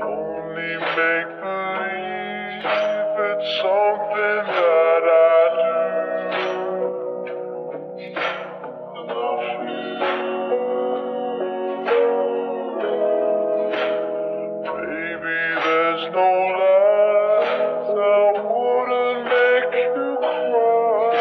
Only make believe it's something that I do. Baby, there's no lies that wouldn't make you cry.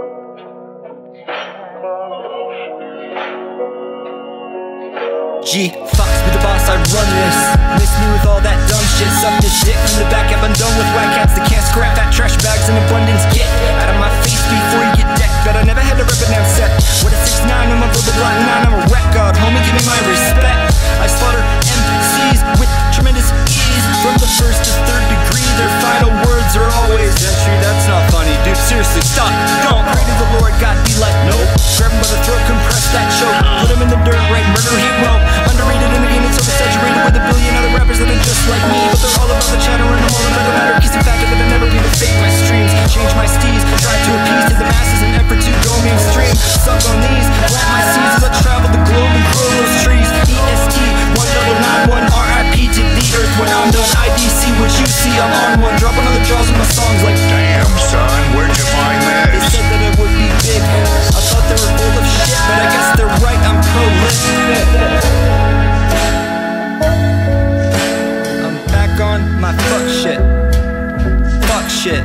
G.FOX be the boss, I run this. Miss me with all that dumb shit. Suck this dick from the back, I'm done with whack cats that can't scrap that trash bags in abundance. Get out of my face before you get decked. Bet I never had to rip a damn set. With a 6'9", I'm a verbal block 9, I'm a rap god. Homie, give me my respect. I slaughter MCs with tremendous ease. From the first to third degree, their final words are always Gentry, that's not funny, dude, seriously, stop. Don't pray to the Lord, God be like, nope. Grab him by the throat, compress that choke. Put him in the dirt, right, murder, he won't. Underrated in the game, it's oversaturated with a billion other rappers that are just like me. But they're all about the chatter and I'm all about the matter. Kissing factor that I never be the fake my streams. Change my steez, try to appease to the masses in effort to go mainstream. Suck on these, plant my seeds as I travel the globe and grow those trees. EST 1991 RIP to the earth. When I'm done, IDC what you see, I'm on one. Drop another jaws with my songs like damn son, where'd you find this? They said that it would be big. I thought they were full of shit, but I guess they're right, I'm prolific. I'm back on my fuck shit. Fuck shit.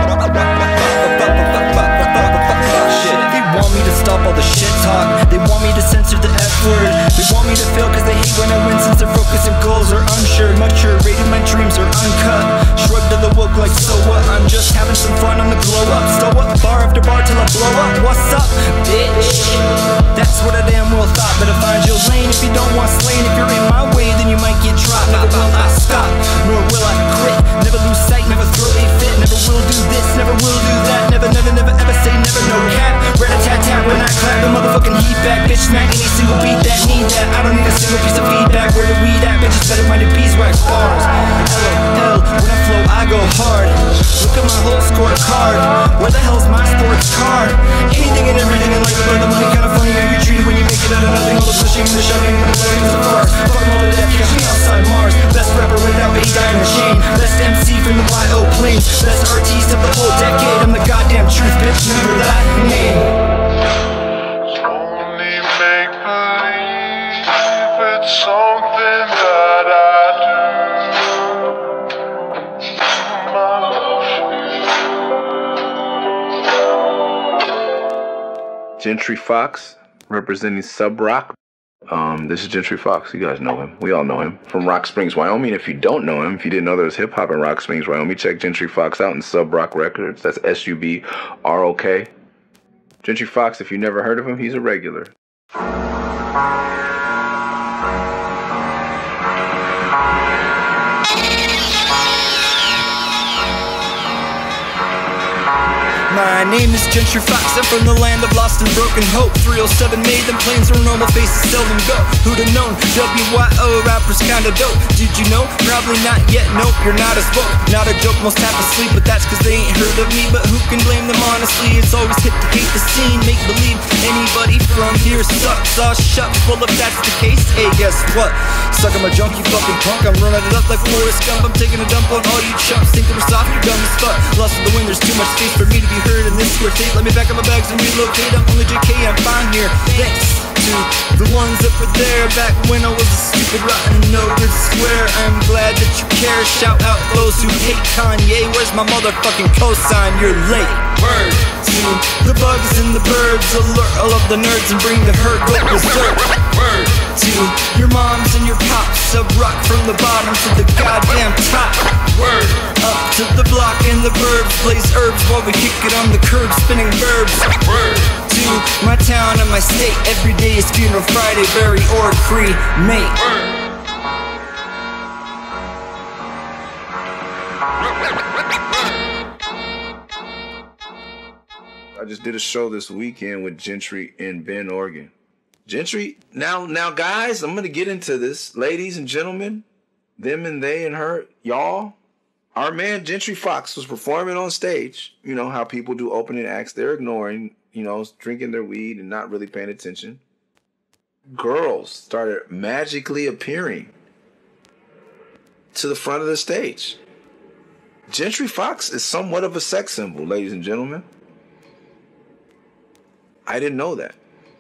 They want me to stop all the shit talk. They want me to censor the F word. They want me to fail cause they hate when I win, since their focus and goals are unsure. Mature, rated my dreams are uncut. Shrug to the woke like so what? I'm just having some fun on the glow up. Stow up bar after bar till I blow up. What's up, bitch? That's what I damn well thought. Better find your lane if you don't want slain. If you're in my way then you might get dropped. Never will I stop, nor will I quit. Never lose sight, never throw a fit. Never will do this, never will do that. Never, never, never ever say never, no cap. Rat-a-tat-tat when I clap the motherfucking heat back. Bitch smack any single beat that need that. I don't need a single piece of feedback. Where the weed at? Bitches better minded beeswax bars. LOL, when I flow I go hard. Look at my whole scorecard. Where the hell's my sports card? Anything and everything in life about the money. Kinda funny how you're treated when you make it out of nothing. All the pushing and the shoving and the blowing so far. Fuck all the death, catch me outside Mars. Best rapper without a dying machine. Best MC from the YO plains. Best artiste of the whole decade. I'm the goddamn truth, bitch, remember that name. Only make believe it's something that I do. Gentry Fox, representing SUBROK. This is Gentry Fox. You guys know him. We all know him from Rock Springs, Wyoming. If you don't know him, if you didn't know there was hip hop in Rock Springs, Wyoming, check Gentry Fox out in SUBROK Records. That's SUBROK. Gentry Fox, if you never heard of him, he's a regular. My name is Gentry Fox, I'm from the land of lost and broken hope. 307 made them planes where normal faces seldom go. Who'd have known? WYO rappers kinda dope. Did you know? Probably not yet, nope, you're not as woke. Not a joke, most half asleep, but that's cause they ain't heard of me. But who can blame them honestly? It's always hit to hate the scene. Make believe anybody from here sucks. Aw shucks, well if that's the case, hey guess what? Suck on my junkie fucking punk, I'm running it up like Forrest Gump. I'm taking a dump on all you chumps. Think that we're soft, you're dumb as fuck. Lost in the wind, there's too much space for me to be heard in this square tape. Let me back up my bags and relocate. I'm only JK, I'm fine here. Thanks to the ones that were there back when I was a stupid, rotten, no good square. I'm glad that you care. Shout out those who hate Kanye. Where's my motherfucking cosign? You're late. Word to the bugs and the birds. Alert all of the nerds and bring the herd go berserk. Word to your moms and your pops. SUBROK from the bottom to the goddamn top. Word up to the block and the burbs. Blaze herbs while we kick it on the curb, spinning verbs. Word to my town and my state. Every day is funeral Friday, bury or cremate. I just did a show this weekend with Gentry in Bend, Oregon. Gentry, now guys, I'm gonna get into this. Ladies and gentlemen, them and they and her, y'all. Our man Gentry Fox was performing on stage. You know how people do opening acts. They're ignoring, you know, drinking their weed and not really paying attention. Girls started magically appearing to the front of the stage. Gentry Fox is somewhat of a sex symbol, ladies and gentlemen. I didn't know that.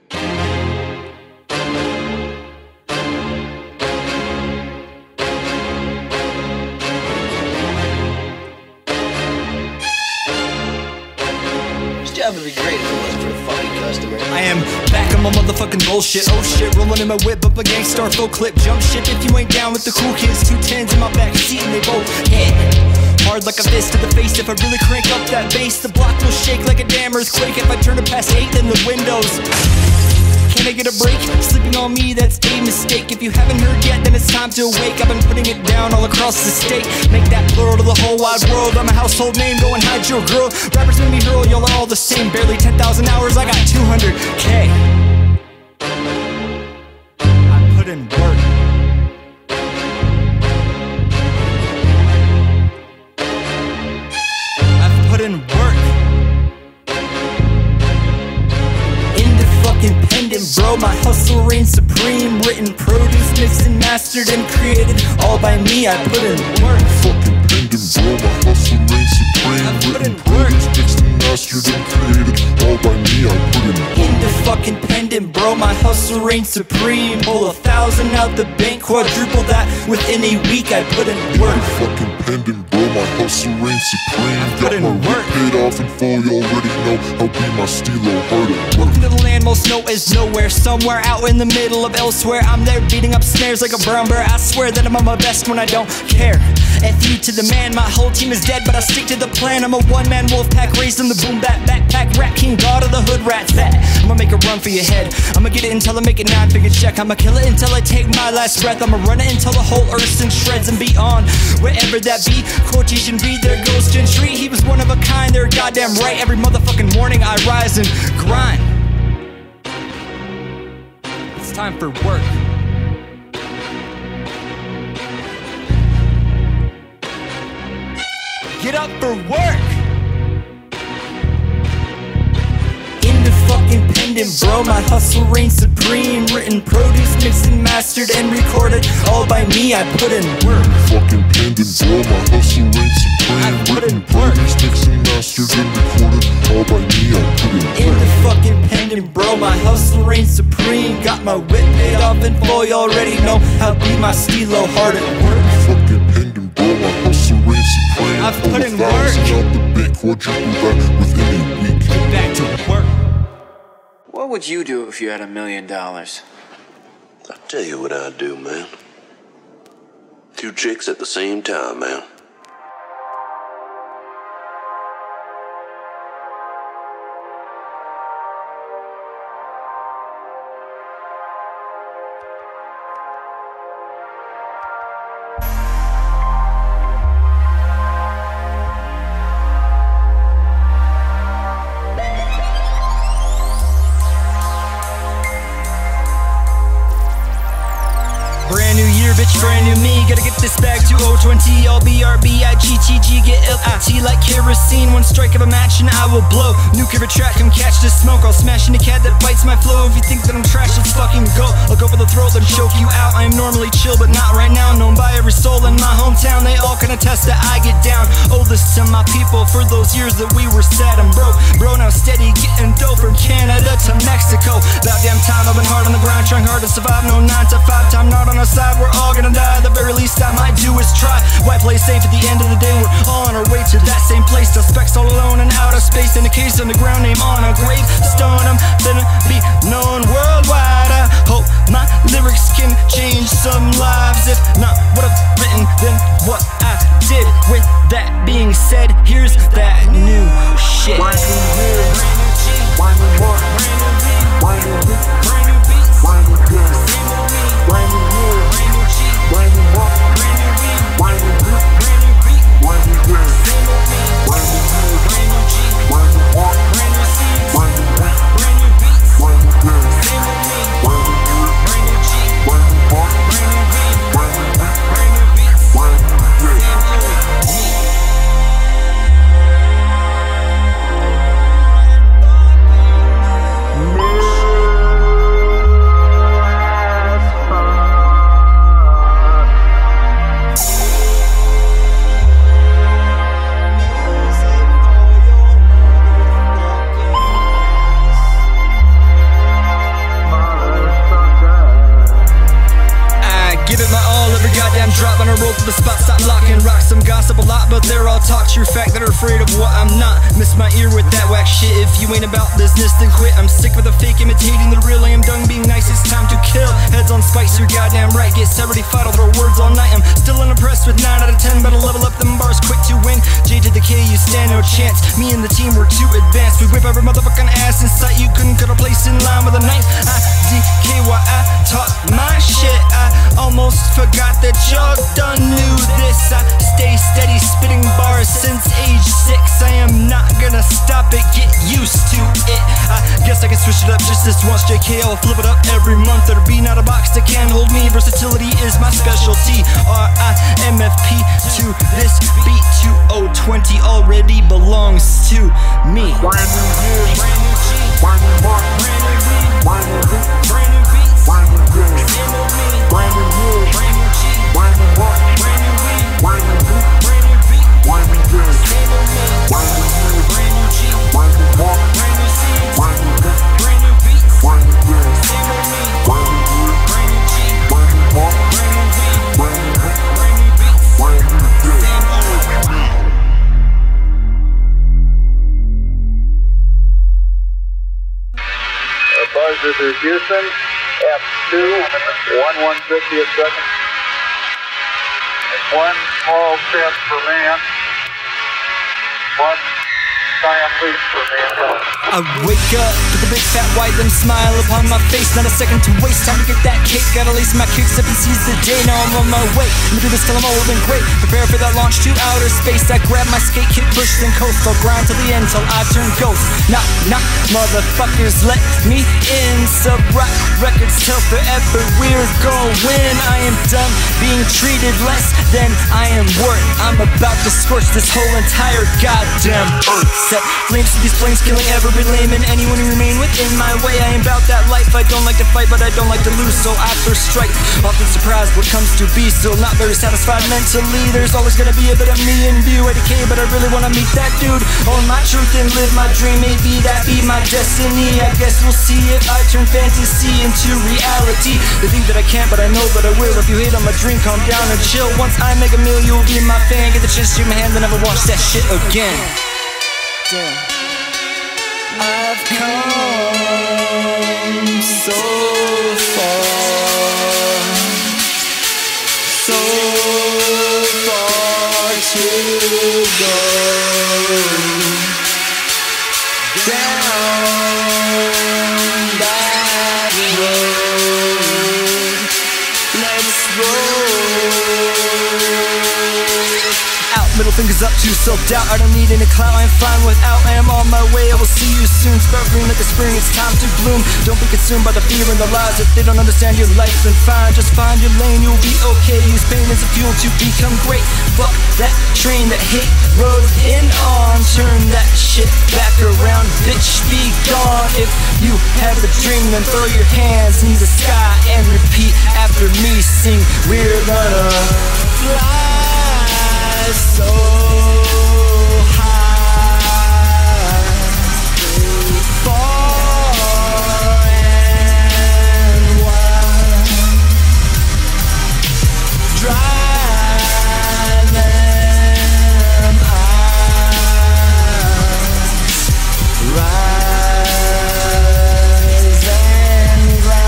This job would be great if it wasn't for the fucking customer. I am back on my motherfucking bullshit. Oh shit, rolling in my whip up a gangstar full clip. Jump ship if you ain't down with the cool kids. 210s in my back seat and they both hit hard like a fist to the face. If I really crank up that bass, the block will shake like a damn earthquake. If I turn it past 8, then the windows. Can I get a break? Sleeping on me, that's a mistake. If you haven't heard yet, then it's time to awake. I've been putting it down all across the state. Make that plural to the whole wide world. I'm a household name, go and hide your girl. Rappers made me hurl, y'all are all the same. Barely 10,000 hours, I got 200K. I put in work. I've put in work. Independent, bro, my hustle reigns supreme. Written, produced, mixed and mastered and created all by me. I put in work. Fucking pendant, bro, my hustle reigns supreme. I put in Written, work. produced, mixed and mastered and created all by me. I put in work. Independent, bro, my hustle reigns supreme. Pull 1,000 out the bank, quadruple that within a week. I put in work. Fucking pendant, bro, my hustle reigns supreme. put Got in my work. whip paid off in full, you already know how be my stilo hard at work. Welcome to the land most know is nowhere. Somewhere out in the middle of elsewhere. I'm there beating up snares like a brown bear. I swear that I'm on my best when I don't care. F.U. to the man, my whole team is dead, but I stick to the plan. I'm a one-man wolf pack, raised in the boom bap backpack, rat king, god of the hood rat fat. I'ma make a run for your head. I'ma get it until I make it 9-figure check. I'ma kill it until I take my last breath. I'ma run it until the whole earth's in shreds and beyond. Wherever that be, quotation B, there goes Gentry. He was one of a kind, they're goddamn right. Every motherfucking morning I rise and grind. It's time for work. Get up for work. Independent, bro, my hustle reigns supreme. Written, produced, mixed and mastered and recorded all by me. I put in work. Fucking pendant, bro, my hustle reigns supreme. I put in Written, work. produced, mixed and mastered and recorded all by me. I put in work. Independent, bro, my hustle reigns supreme. Got my whip paid off in full, you already know how be my stilo hard at work. Fucking pendant, bro, my hustle reigns supreme. I've put in Pull 1,000 work. out the bank, quadruple that within a week. Get back to work. What would you do if you had $1 million? I'll tell you what I'd do, man. 2 chicks at the same time, man. Brand new year, bitch, brand new me. Gotta get this bag to 020. I'll be RBIGTG, get LIT like kerosene. One strike of a match and I will blow. Nuclear track, come catch this smoke. I'll smash in a cat that bites my flow. If you think that I'm trash, let's fucking go. I'll go for the throat and choke you out. I am normally chill, but not right now. Known by every soul in my hometown. They all can attest that I get down. Oldest to my people for those years that we were sad and broke. Bro, now steady getting dope from Canada to Mexico. About damn time I've been hard on the ground, trying hard to survive. No 9 to 5 time, not on our side. We're all gonna die. The very least I might do is try. Why play safe at the end of the day? We're all on our way to that same place. The specs all alone in outer space. In a case on the ground, name on a gravestone. I'm finna be known worldwide. I hope my lyrics can change some lives. If not what I've written, then what I did. With that being said, here's that new shit. drop on a roll to the spot, stop locking. Rock some gossip a lot, but they're all talk. True fact that are afraid of what I'm not. Miss my ear with that whack shit. If you ain't about business, then quit. I'm sick of the fake imitating the real. I am done being nice, it's time to kill. Heads on spikes, you're goddamn right. Get 75, I'll throw words all night. I'm still unimpressed with 9 out of 10. Better level up them bars quick to win. J to the K, you stand no chance. Me and the team were too advanced. We whip every motherfucking ass in sight. You couldn't cut a place in line with a knife. I taught my shit. I almost forgot that y'all done knew this. I stay steady spitting bars since age 6. I am not gonna stop it, get used to it. I guess I can switch it up just this once. JK, I'll flip it up every month. There'll be not a box that can hold me. Versatility is my specialty. RIMFP to this beat. 2020 already belongs to me. Brand new year, Brand new G, brand new mark, brand new beat, brand new hit, brand new beats, brand new day, same old me. brand new year, Brand new G, brand new mark, brand new weed, brand new hit, brand new beat, brand new day, same old me. brand new year, Brand new G, brand new mark, brand new seeds, brand new hit, brand new beats, brand new day, same old me. brand new year, Brand new G, brand new mark, brand new weed, brand new hit, brand new beats, brand new day. same old me. Buzzer to Houston, F2, 1/150th second. One small step for man, one giant leap for mankind. I wake up with a big fat white then smile upon my face. Not a second to waste, time to get that cake. Gotta lace my kicks up and seize the day. Now I'm on my way. Let me do this till I'm old and great. Prepare for that launch to outer space. I grab my skate, kick, push, then coast. I'll grind till the end till I turn ghost. Knock, knock, motherfuckers, let me in. SUBROK records till forever we're going. I am done being treated less than I am worth. I'm about to scorch this whole entire goddamn earth. Set flames to these flames, killing every lame and anyone who remain within my way. I am about that life. I don't like to fight, but I don't like to lose, so I first strike. Often surprised what comes to be, still not very satisfied mentally. There's always gonna be a bit of me in view. I decay, but I really wanna meet that dude. Own my truth and live my dream. Maybe that be my destiny. I guess we'll see if I turn fantasy into reality. They think that I can't, but I know that I will. If you hate on my dream, calm down and chill. Once I make a meal, you'll be my fan. Get the chance to shake my hand, then never watch that shit again. Damn. I've come so far, so far to go. Down that road, let's roll. Out, middle fingers up to self-doubt. I don't need any clout, I'm fine without. I am on my way, I will see you soon. Sprout green like the spring, it's time to bloom. Don't be consumed by the fear and the lies. If they don't understand your life, then fine. Just find your lane, you'll be okay. Use pain as a fuel to become great. Fuck that train that hate road in on. Turn that shit back around, bitch, be gone. If you have a dream, then throw your hands in the sky and repeat after me. Sing, we're gonna fly so high, far and wide. Drive them eyes, rise and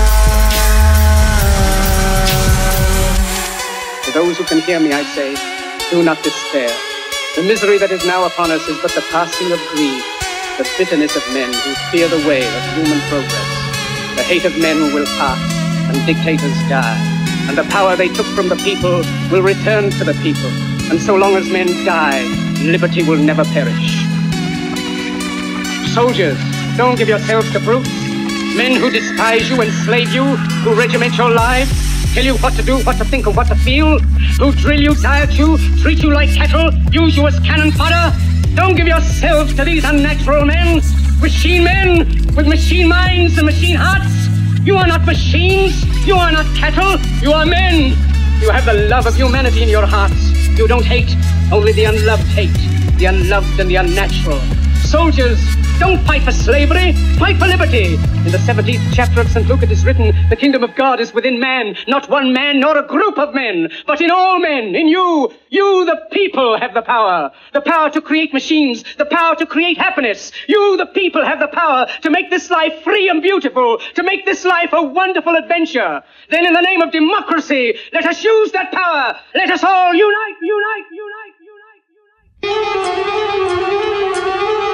grind. To those who can hear me, I say, do not despair. The misery that is now upon us is but the passing of greed, the bitterness of men who fear the way of human progress, the hate of men will pass and dictators die, and the power they took from the people will return to the people, and so long as men die, liberty will never perish. Soldiers, don't give yourselves to brutes, men who despise you, enslave you, who regiment your lives, tell you what to do, what to think, or what to feel, who drill you, diet you, treat you like cattle, use you as cannon fodder. Don't give yourselves to these unnatural men with machine minds and machine hearts. You are not machines, you are not cattle, you are men. You have the love of humanity in your hearts. You don't hate, only the unloved hate, the unloved and the unnatural. Soldiers, Don't fight for slavery, fight for liberty. In the 17th chapter of St. Luke it is written, the kingdom of God is within man, not one man nor a group of men, but in all men, in you. You, the people, have the power to create machines, the power to create happiness. You, the people, have the power to make this life free and beautiful, to make this life a wonderful adventure. Then in the name of democracy, let us use that power. Let us all unite, unite, unite, unite, unite.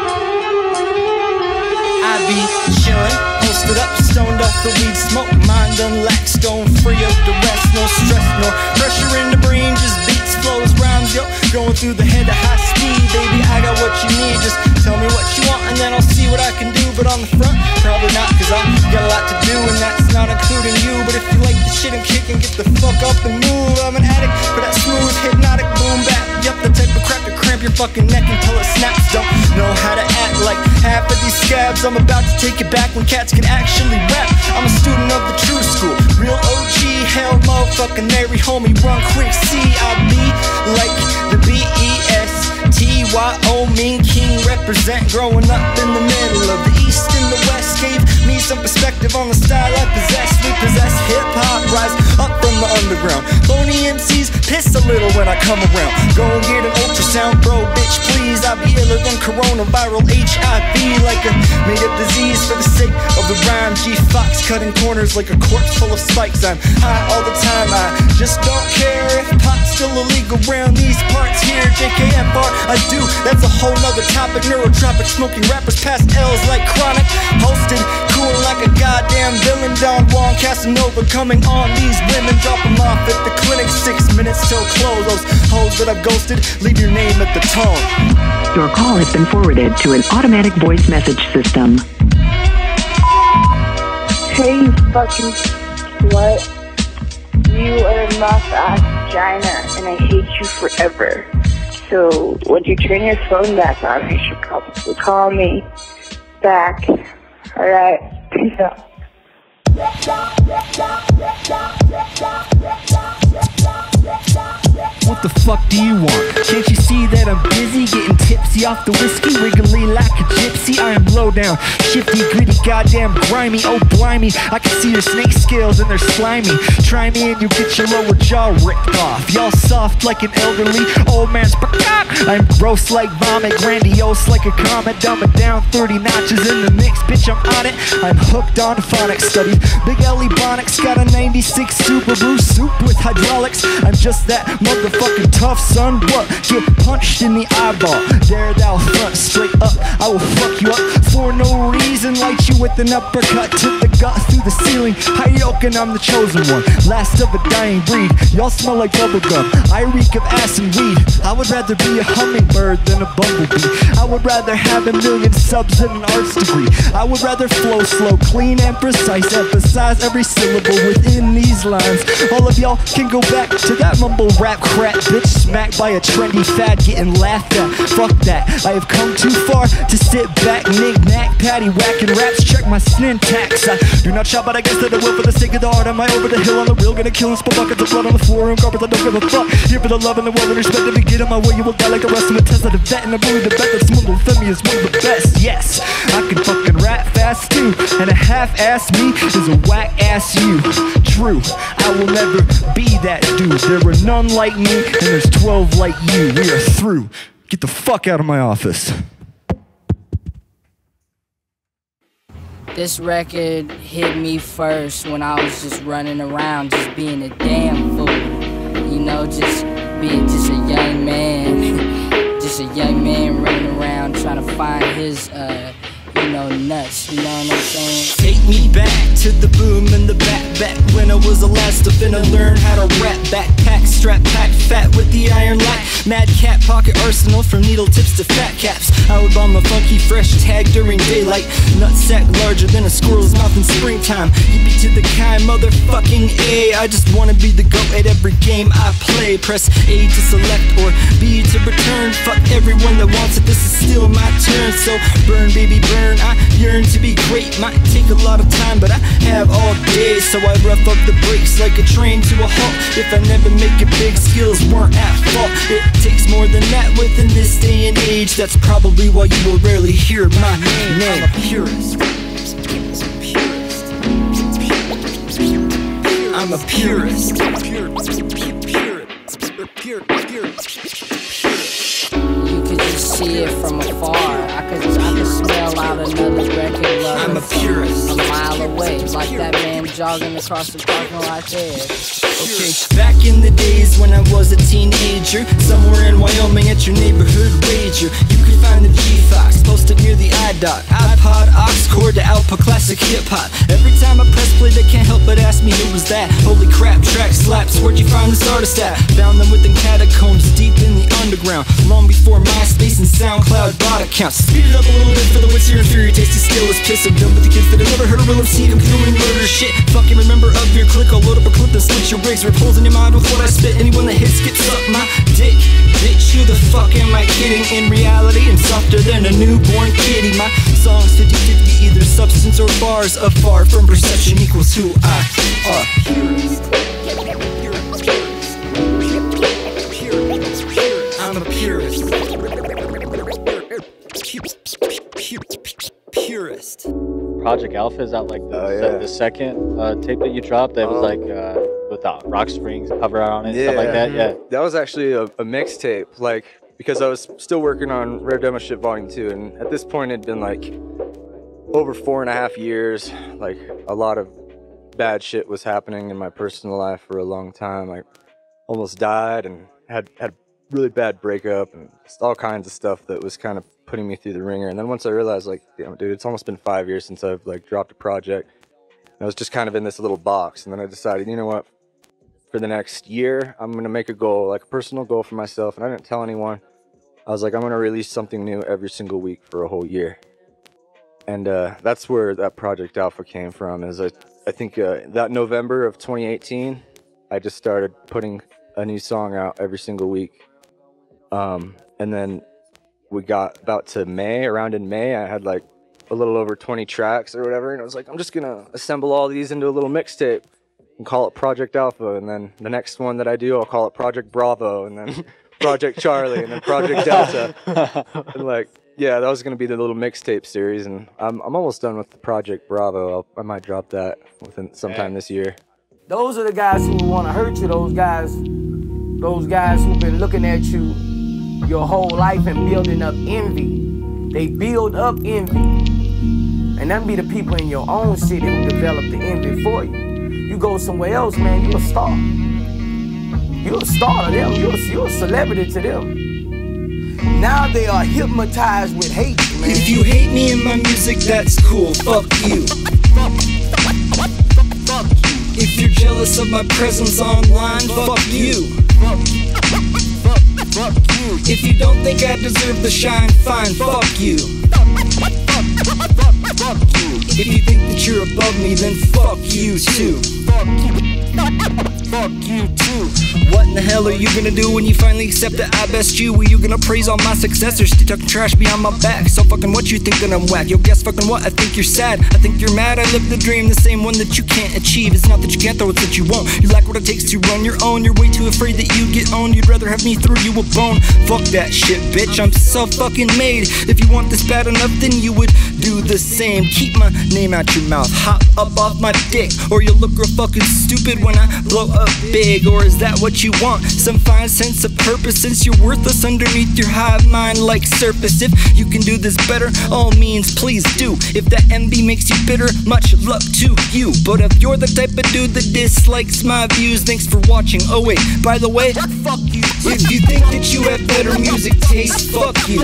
I be chillin', posted up, stoned off the weed smoke, mind unlaxed, going free of the rest, no stress, no pressure in the brain, just beats, flows, rhymes, yo, going through the head at high speed, baby, I got what you need, just tell me what you want and then I'll see what I can do, but on the front, probably not, cause I got a lot to do and that's not including you, but if you like the shit I'm kicking, get the fuck up and move, I'm an addict for that smooth, hypnotic boom bap, yup, the type of crap to cramp your fucking neck until it snaps, don't know how to act like half of these scabs, I'm about to take it back when cats can actually rap. I'm a student of the true school, real OG, hell motherfucking Mary, homie, run quick, C.I.B. like the B.E.S.T.Y.O. mean king, represent, growing up in the middle of the east and the west, gave me some perspective on the style I possess. We possess hip-hop, rise up from the underground, phony MCs piss a little when I come around, go and get an ultrasound, bro, bitch, please, I be iller than coronaviral HIV, like a made-up disease for the sake of the rhyme. G.FOX cutting corners like a corpse full of spikes. I'm high all the time, I just don't care if pot's still illegal around these parts here. JKFR, I do, that's a whole nother topic. Neurotropic, smoking rappers past L's like chronic. Hosted, cool like a goddamn villain. Don Juan Casanova coming on these women. Drop them off at the clinic, 6 minutes till close. Those hoes that I've ghosted, leave your name at the tone. Your call has been forwarded to an automatic voice message system. Hey, you fucking slut. You are a moth-ass vagina, and I hate you forever. So, when you turn your phone back on, you should probably call me back. Alright, peace out. What the fuck do you want? Can't you see that I'm busy getting tipsy off the whiskey, wiggly like a gypsy? I am low down, shifty, gritty, goddamn grimy. Oh blimey, I can see your snake scales and they're slimy. Try me and you get your lower jaw ripped off. Y'all soft like an elderly old man's peacock. I'm gross like vomit, grandiose like a comet. Dumb it down 30 notches in the mix, bitch, I'm on it. I'm hooked on phonics studies. Big L Ebonics, got a 96 Subaru soup with hydraulics. I'm just that motherfucking tough son. What? Get punched in the eyeball. Dare thou front straight up, I will fuck you up for no reason. Light you with an uppercut to the gut through the ceiling. Hyokin, I'm the chosen one, last of a dying breed. Y'all smell like bubblegum, I reek of ass and weed. I would rather be a hummingbird than a bumblebee. I would rather have 1 million subs than an arts degree. I would rather flow slow, clean and precise, emphasize every syllable within these lines. All of y'all can go back to that mumble rap crap, bitch, smacked by a trendy fad, getting laughed at. Fuck that, I have come too far to sit back, knick-knack, patty whacking raps, check my syntax. I do not shout, but I guess that I will for the sake of the art. Am I over the hill on the real, gonna kill and spill buckets of blood on the floor and garbage, I don't give a fuck. Here for the love and the world and respect. If you get in my way, you will die like the rest of the test of the vet. And I'm really the bet that smuggle Femi is one of the best. Yes, I can fucking rap fast too, and a half-ass me is a whack-ass you. True, I will never be that dude. There are none like me, and there's 12 like you. We are through. Get the fuck out of my office. This record hit me first when I was just running around, just being a damn fool. You know, just being just a young man. Just a young man running around trying to find his, you know, nuts, you know what I'm saying? Take me back to the boom and the back when I was a last to finna learn how to rap. Backpack, strap pack, fat with the iron lack. Mad cat pocket arsenal from needle tips to fat caps. I would bomb a funky fresh tag during daylight. Nutsack larger than a squirrel's mouth in springtime. Yippee to the kind, motherfucking A. I just wanna be the GOAT at every game I play. Press A to select or B to return. Fuck everyone that wants it, this is still my turn. So burn baby burn, I yearn to be great. Might take a lot of time, but I have all day. So I rough up the brakes like a train to a halt. If I never make it big, skills weren't at fault. It takes more than that within this day and age. That's probably why you will rarely hear my name. I'm a purist. I'm a purist. You could just see it from afar. I could smell out another record lover. I'm a purist. A mile away, like that man jogging across the parking lot there. Okay, back in the days when I was a teenager, somewhere in Wyoming at your neighborhood rager, you could find the G.FOX posted near the iDock, iPod, aux cord to output classic hip-hop. Every time I press play, they can't help but ask me who was that. Holy crap, track slaps, where'd you find this artist at? Found them within catacombs deep in the underground, long before MySpace and SoundCloud bot accounts. Speed it up a little bit for the wits here, inferior tasty still is piss. I'm done with the kids that have never heard of real MC, I'm doing murder shit. Fucking remember of your click, I'll load up a clip and switch your rigs. Rip holes in your mind with what I spit. Anyone that hits gets up my dick. Bitch, who the fuck am I kidding? In reality, I'm softer than a newborn kitty. My songs 50-50, either substance or bars. Afar from perception equals who I are. I'm a purist. Purist. Project Alpha, is that like the second tape that you dropped that was like with the rock strings cover out on it, stuff like that? Yeah, that was actually a mixtape, like, because I was still working on Rare Demo Shit Volume 2, and at this point it'd been like over 4.5 years. Like, a lot of bad shit was happening in my personal life for a long time. I almost died and had really bad breakup and just all kinds of stuff that was kind of putting me through the ringer. And then once I realized, like, damn, dude, it's almost been 5 years since I've like dropped a project. And I was just kind of in this little box. And then I decided, you know what, for the next year, I'm gonna make a goal, like a personal goal for myself. And I didn't tell anyone. I was like, I'm gonna release something new every single week for a whole year. And that's where that Project Alpha came from. Is I think that November of 2018, I just started putting a new song out every single week. And then we got about to May, around in May, I had like a little over 20 tracks or whatever, and I was like, I'm just gonna assemble all these into a little mixtape and call it Project Alpha, and then the next one that I do, I'll call it Project Bravo, and then Project Charlie, and then Project Delta. And like, yeah, that was gonna be the little mixtape series, and I'm almost done with the Project Bravo. I might drop that within sometime this year. Those are the guys who want to hurt you, those guys who've been looking at you your whole life and building up envy. They build up envy. And that be the people in your own city who develop the envy for you. You go somewhere else, man, you're a star. You're a star to them, you're a celebrity to them. Now they are hypnotized with hate, man. If you hate me and my music, that's cool, fuck you. If you're jealous of my presence online, fuck you. If you don't think I deserve the shine, fine, fuck you. If you think that you're above me, then fuck you too. Fuck you too. What in the hell are you gonna do when you finally accept that I best you? Are you gonna praise all my successors, still talking trash behind my back? So fucking what, you think that I'm whack? Yo, guess fucking what? I think you're sad. I think you're mad. I live the dream, the same one that you can't achieve. It's not that you can't, though, it's that you won't. You lack what it takes to run your own. You're way too afraid that you get owned. You'd rather have me throw you a bone. Fuck that shit, bitch. I'm so fucking made. If you want this bad enough, then you would do the same. Keep my name out your mouth. Hop up off my dick, or you'll look real fucking stupid when I blow up big. Or is that what you want? Some fine sense of purpose, since you're worthless underneath your hive mind like surface. If you can do this better, all means please do. If that envy makes you bitter, much luck to you. But if you're the type of dude that dislikes my views, thanks for watching. Oh wait, by the way, fuck you. If you think that you have better music taste, fuck you.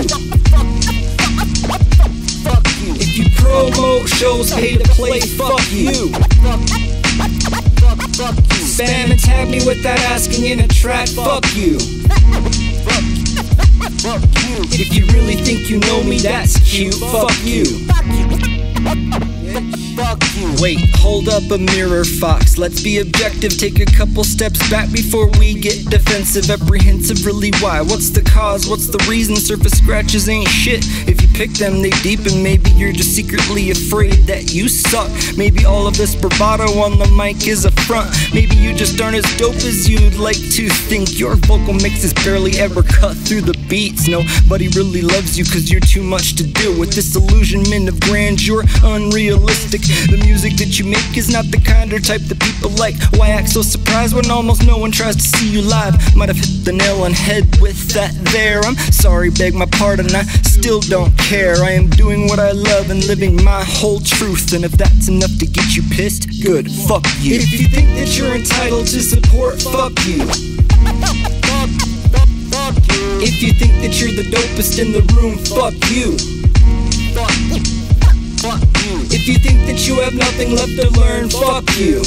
Fuck you. If you promote shows, pay to play, fuck you. Fuck you. Spam and tag me without asking in a track, fuck you. Fuck you. If you really think you know me, that's cute, fuck you. Fuck you. Wait, hold up a mirror, Fox. Let's be objective, take a couple steps back before we get defensive, apprehensive. Really, why? What's the cause? What's the reason? Surface scratches ain't shit. If you pick them, they deepen. Maybe you're just secretly afraid that you suck. Maybe all of this bravado on the mic is a front. Maybe you just aren't as dope as you'd like to think. Your vocal mix is barely ever cut through the beats. Nobody really loves you cause you're too much to deal with. This illusionment of grandeur, unrealistic. The music that you make is not the kind or type that people like. Why act so surprised when almost no one tries to see you live? Might have hit the nail on head with that there. I'm sorry, beg my pardon, I still don't care. I am doing what I love and living my whole truth. And if that's enough to get you pissed, good, fuck you. If you think that you're entitled to support, fuck you. If you think that you're the dopest in the room, fuck you. If you think that you have nothing left to learn, fuck you.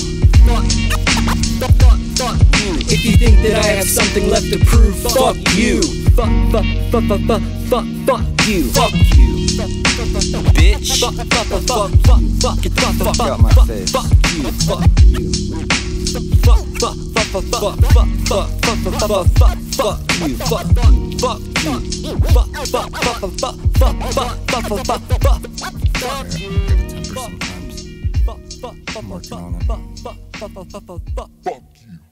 If you think that I have something left to prove, fuck you. Fuck you. Fuck you. Bitch. Get the fuck out my face. Fuck you. Fuck you. Fuck you.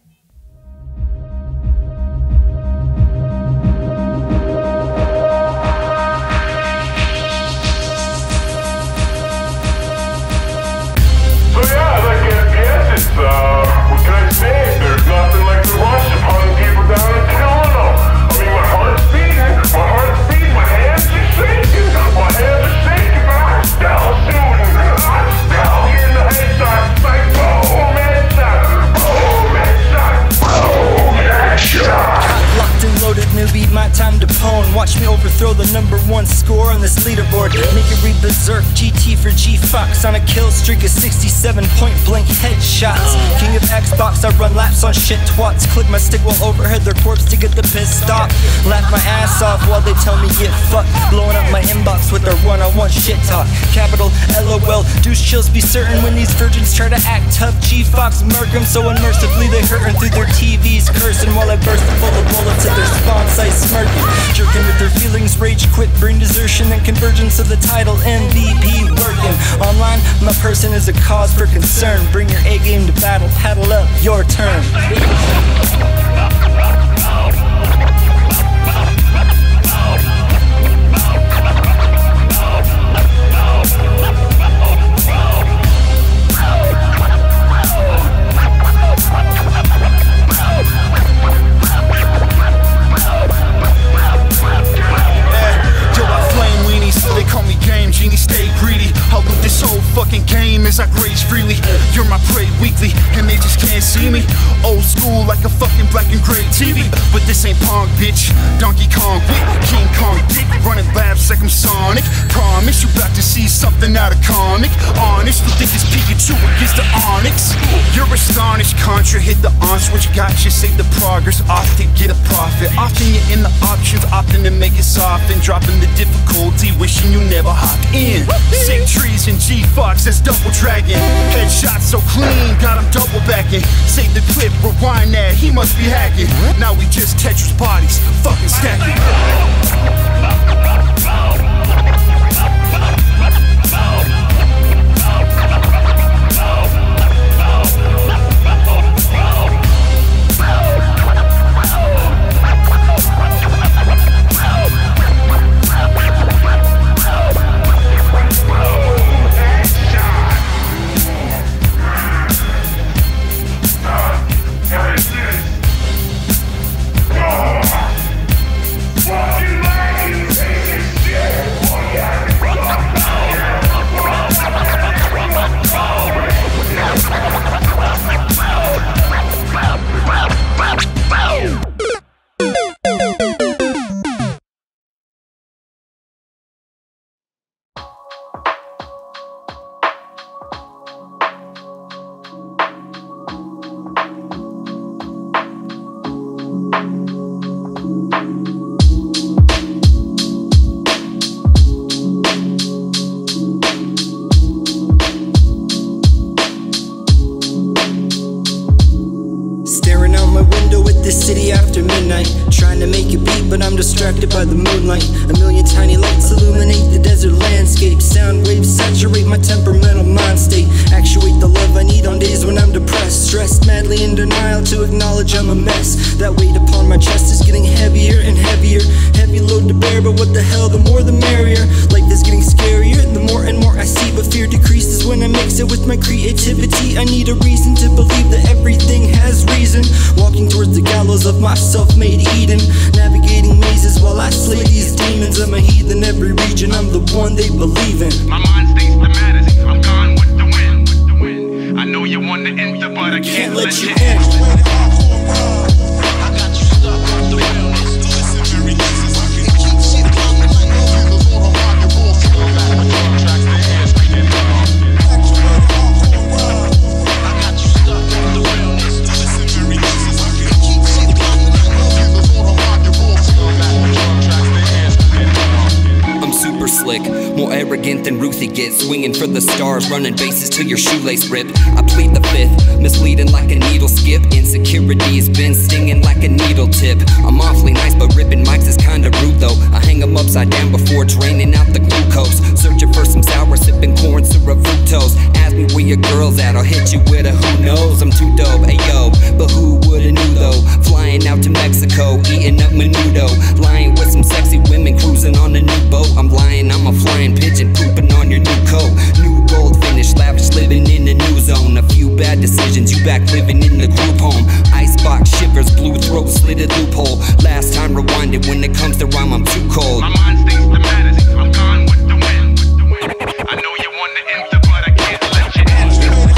So yeah, like MPS, it's, what can I say? There's nothing like the rush of hunting people down and killing them. I mean, my heart's beating, my hands are shaking, but I'm still shooting. I'm still getting the headshots like boom, headshot, boom, headshot. Locked and loaded, newbie, my time to pwn. Watch me overthrow the #1 score on this leaderboard. Make it read berserk, GT for G.FOX. On a kill streak of 67 point-blank headshots. King of Xbox, I run laps on shit twats. Click my stick while overhead their corpse to get the piss stopped. Laugh my ass off while they tell me get fucked. Blowing up my inbox with their one-on-one shit talk. Capital LOL, douche chills be certain when these virgins try to act tough. G.FOX murk them so unmercifully they hurtin' through their TVs cursing while I burst full of bullets at their spawn site smirking. Jerking with their feelings, rage quit, brain desertion, and convergence of the title MVP working. Online, my person is a cause for concern. Bring your A game to battle, paddle up, your turn. They call me Game Genie, stay greedy. I'll loot this whole fucking game as I graze freely. You're my prey weekly, and they just can't see me. Old school like a fucking black and gray TV. But this ain't Pong, bitch. Donkey Kong, with King Kong, dick. Running labs like I'm Sonic. Promise you about to see something out of comic. Honest, you think it's Pikachu against the Onyx? You're astonished, Contra, hit the on switch. Gotcha, save the progress, often get a profit. Often you're in the options, opting to make it soft. And dropping the difficulty, wishing you never hopped in. Sick trees and G.FOX, that's double dragon. Headshot so clean, got him double backing. Save the clip, rewind that, he must be hacking. Now we just Tetris bodies, fucking stacking. Fucking the city after midnight, trying to make a beat, but I'm distracted by the moonlight. A million tiny lights illuminate the desert landscape. Sound waves saturate my temperamental mind state. Actuate the love I need on days when I'm depressed, stressed, madly in denial to acknowledge I'm a mess. That weight upon my chest is getting heavier and heavier. Heavy load to bear, but what the hell, the more the merrier. Life is getting scarier, the more and more I see, but fear decreases when I mix it with my creativity. I need a reason to believe that everything has reason. Walking towards the gallows of my self-made Eden, navigating mazes while I slay these demons. I'm a heathen every region, I'm the one they believe in. My mind stays thematic, I'm gone with the wind. I know you want to enter, but I can't let you in. Slick, more arrogant than Ruthie gets, swinging for the stars, running bases till your shoelace rip. I plead the fifth, misleading like a needle skip. Insecurity has been stinging like a needle tip. I'm awfully nice, but ripping mics is kinda rude though. I hang them upside down before draining out the glucose. Searching for some sour, sipping corn syrup fructose. Ask me where your girl's at, I'll hit you with a who knows. I'm too dope, ayo, but who would've knew though? Flying out to Mexico, eating up menudo. Lying with some sexy women, cruising on a new boat. I'm lying, I'm a flying pigeon, pooping on your new coat. New gold finish, lavish living in the new zone. A few bad decisions, you back living in the group home. Icebox shivers, blue throat, slitted loophole. Last time rewinded, when it comes to rhyme, I'm too cold. My mind stays thematic, I'm gone with the wind. I know you want to enter, but I can't let you in.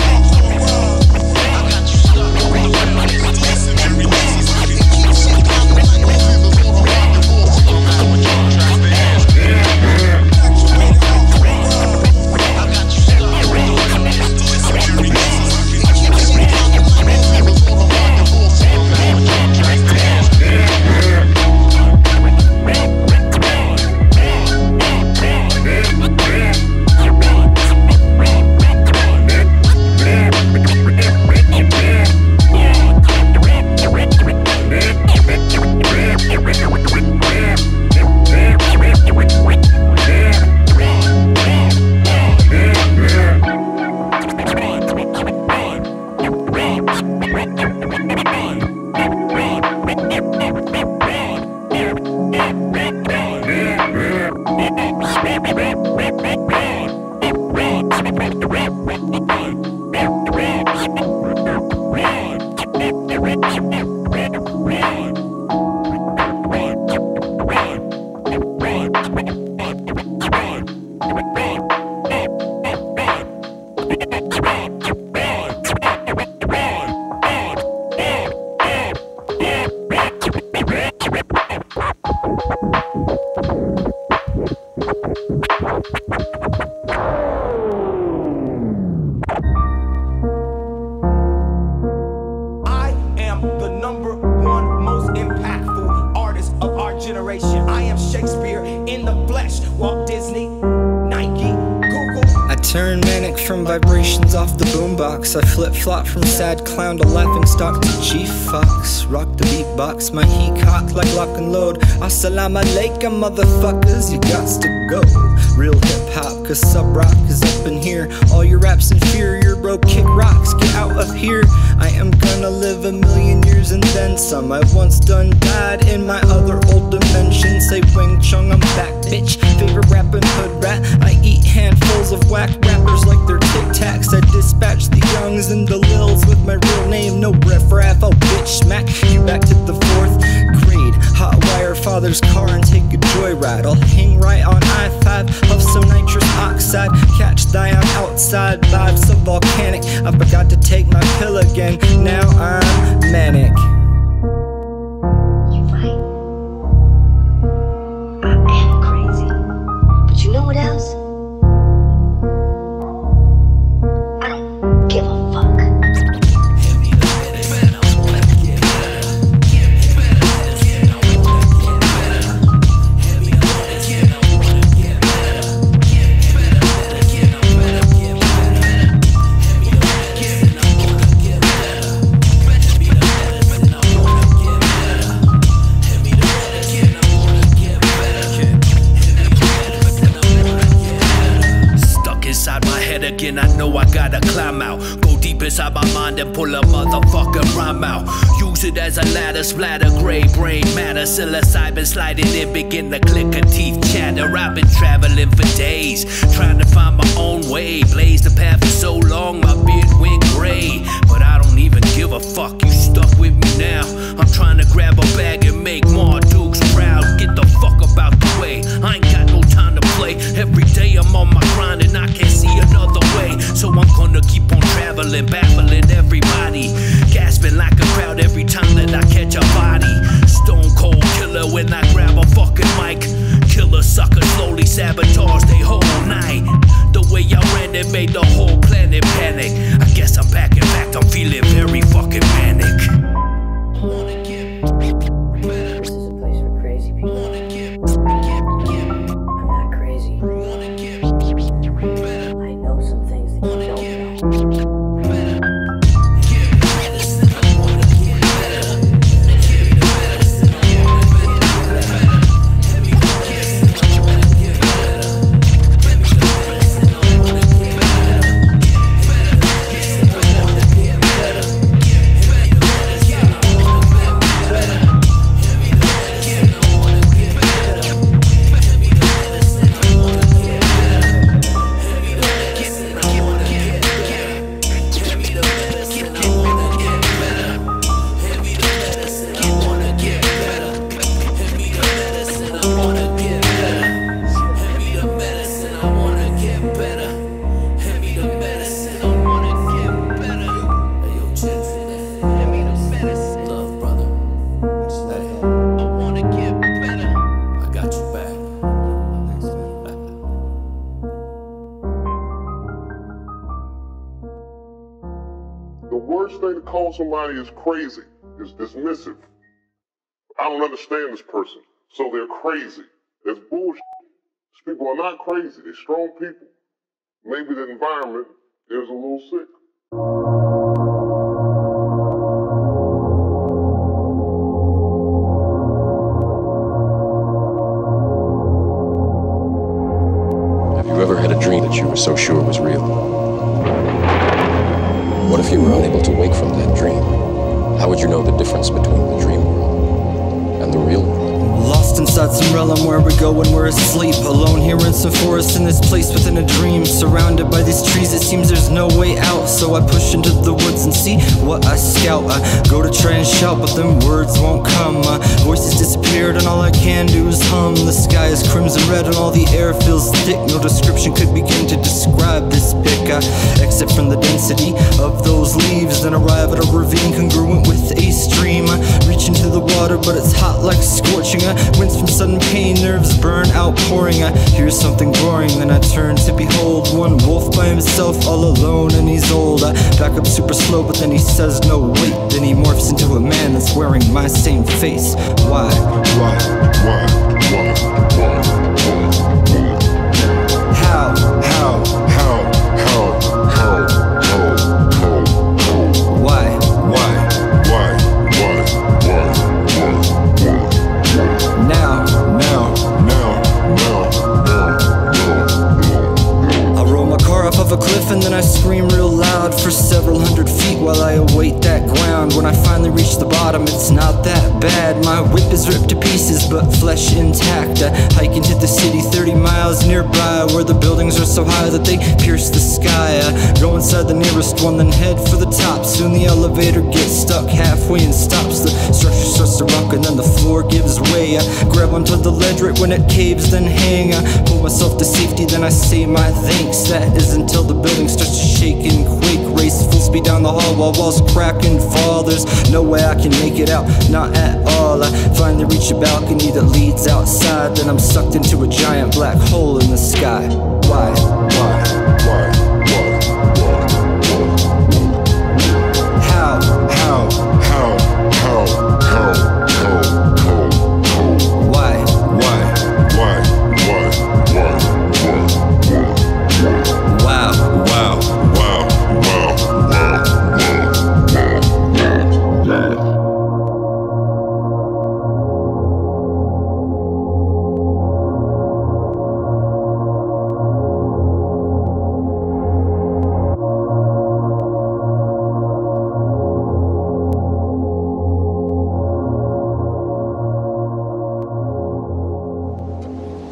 I flip-flop from sad clown to laughing stock to G.FOX. Rock the beatbox, my heat cocked like lock and load. Assalamu alaikum, motherfuckers, you gots to go. Real hip-hop, cause SUBROK is up in here. All your raps inferior, bro, kick rocks, get out of here. I am gonna live 1,000,000 years and then some. I once done died in my other old dimension. Say Wing Chun, I'm back, bitch. Favorite rapping hood rat. I eat handfuls of whack rappers like they're Tic Tacs. I dispatch the youngs and the lils with my real name. No riff-raff, oh bitch, smack you back to the 4th grade. Hot wire father's car and take a joyride. I'll hang right on I-5, huff some nitrous oxide. Catch Dion outside, vibes so volcanic. I forgot to take my pill again, now I'm manic. You're right. I am crazy. But you know what else? I don't give a fuck. inside my mind and pull a motherfucking rhyme out. Use it as a ladder, splatter, gray brain matter. Psilocybin sliding in, begin to click a teeth chatter. I've been traveling for days, trying to find my own way. Blazed the path for so long, my beard went gray. But I don't even give a fuck, you stuck with me now. I'm trying to grab a bag and make more Dukes proud. Get the fuck about the way, I ain't got no time to play. Every day I'm on my grind and I can't see another way. So I'm gonna keep on traveling, baffling everybody. Gasping like a crowd every time that I catch a body. Stone cold killer when I grab a fucking mic. Killer sucker slowly sabotage they whole night. The way I ran it made the whole planet panic. I guess I'm back, in fact I'm feeling very fucking manic. This is a place for crazy people. I'm not crazy. I know some things that you don't know. Somebody is crazy, is dismissive. I don't understand this person, so they're crazy. That's bullshit. These people are not crazy, they're strong people. Maybe the environment is a little sick. Have you ever had a dream that you were so sure was real? What if you were unable to wake from that dream? How would you know the difference between the dream world and the real world? Lost inside some realm where we go when we're asleep. Alone here in some forest in this place within a dream. Surrounded by these trees, it seems there's no way out. So I push into the woods and see what I scout. I go to try and shout, but them words won't come. My voice has disappeared and all I can do is hum. The sky is crimson red and all the air feels thick. No description could begin to describe this pic. I exit from the density of those leaves, then arrive at a ravine congruent with a stream. I reach into the water, but it's hot like scorching. I wince from sudden pain, nerves burn outpouring. I hear something roaring, then I turn to behold one wolf by himself, all alone, and he's old. I back up super slow, but then he says no wait. Then he morphs into a man that's wearing my same face. Why? How? Of a cliff and then I scream real loud for several hundred feet while I await that ground. When I finally reach the bottom, it's not that bad. My whip is ripped to pieces but flesh intact. I hike into the city 30 miles nearby, where the buildings are so high that they pierce the sky. I go inside the nearest one, then head for the top. Soon the elevator gets stuck halfway and stops. The structure starts to rock and then the floor gives way. I grab onto the ledge right when it caves, then hang. I pull myself to safety, then I say my thanks. That is until the building starts to shake and quake. Race full speed down the hall while walls crack and fall. There's no way I can make it out, not at all. I finally reach a balcony that leads outside, then I'm sucked into a giant black hole in the sky. Why?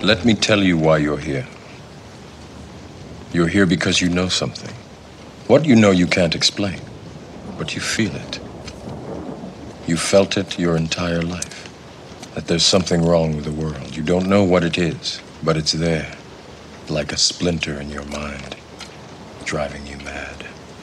Let me tell you why you're here. You're here because you know something. What you know you can't explain, but you feel it. You felt it your entire life, that there's something wrong with the world. You don't know what it is, but it's there, like a splinter in your mind, driving you mad.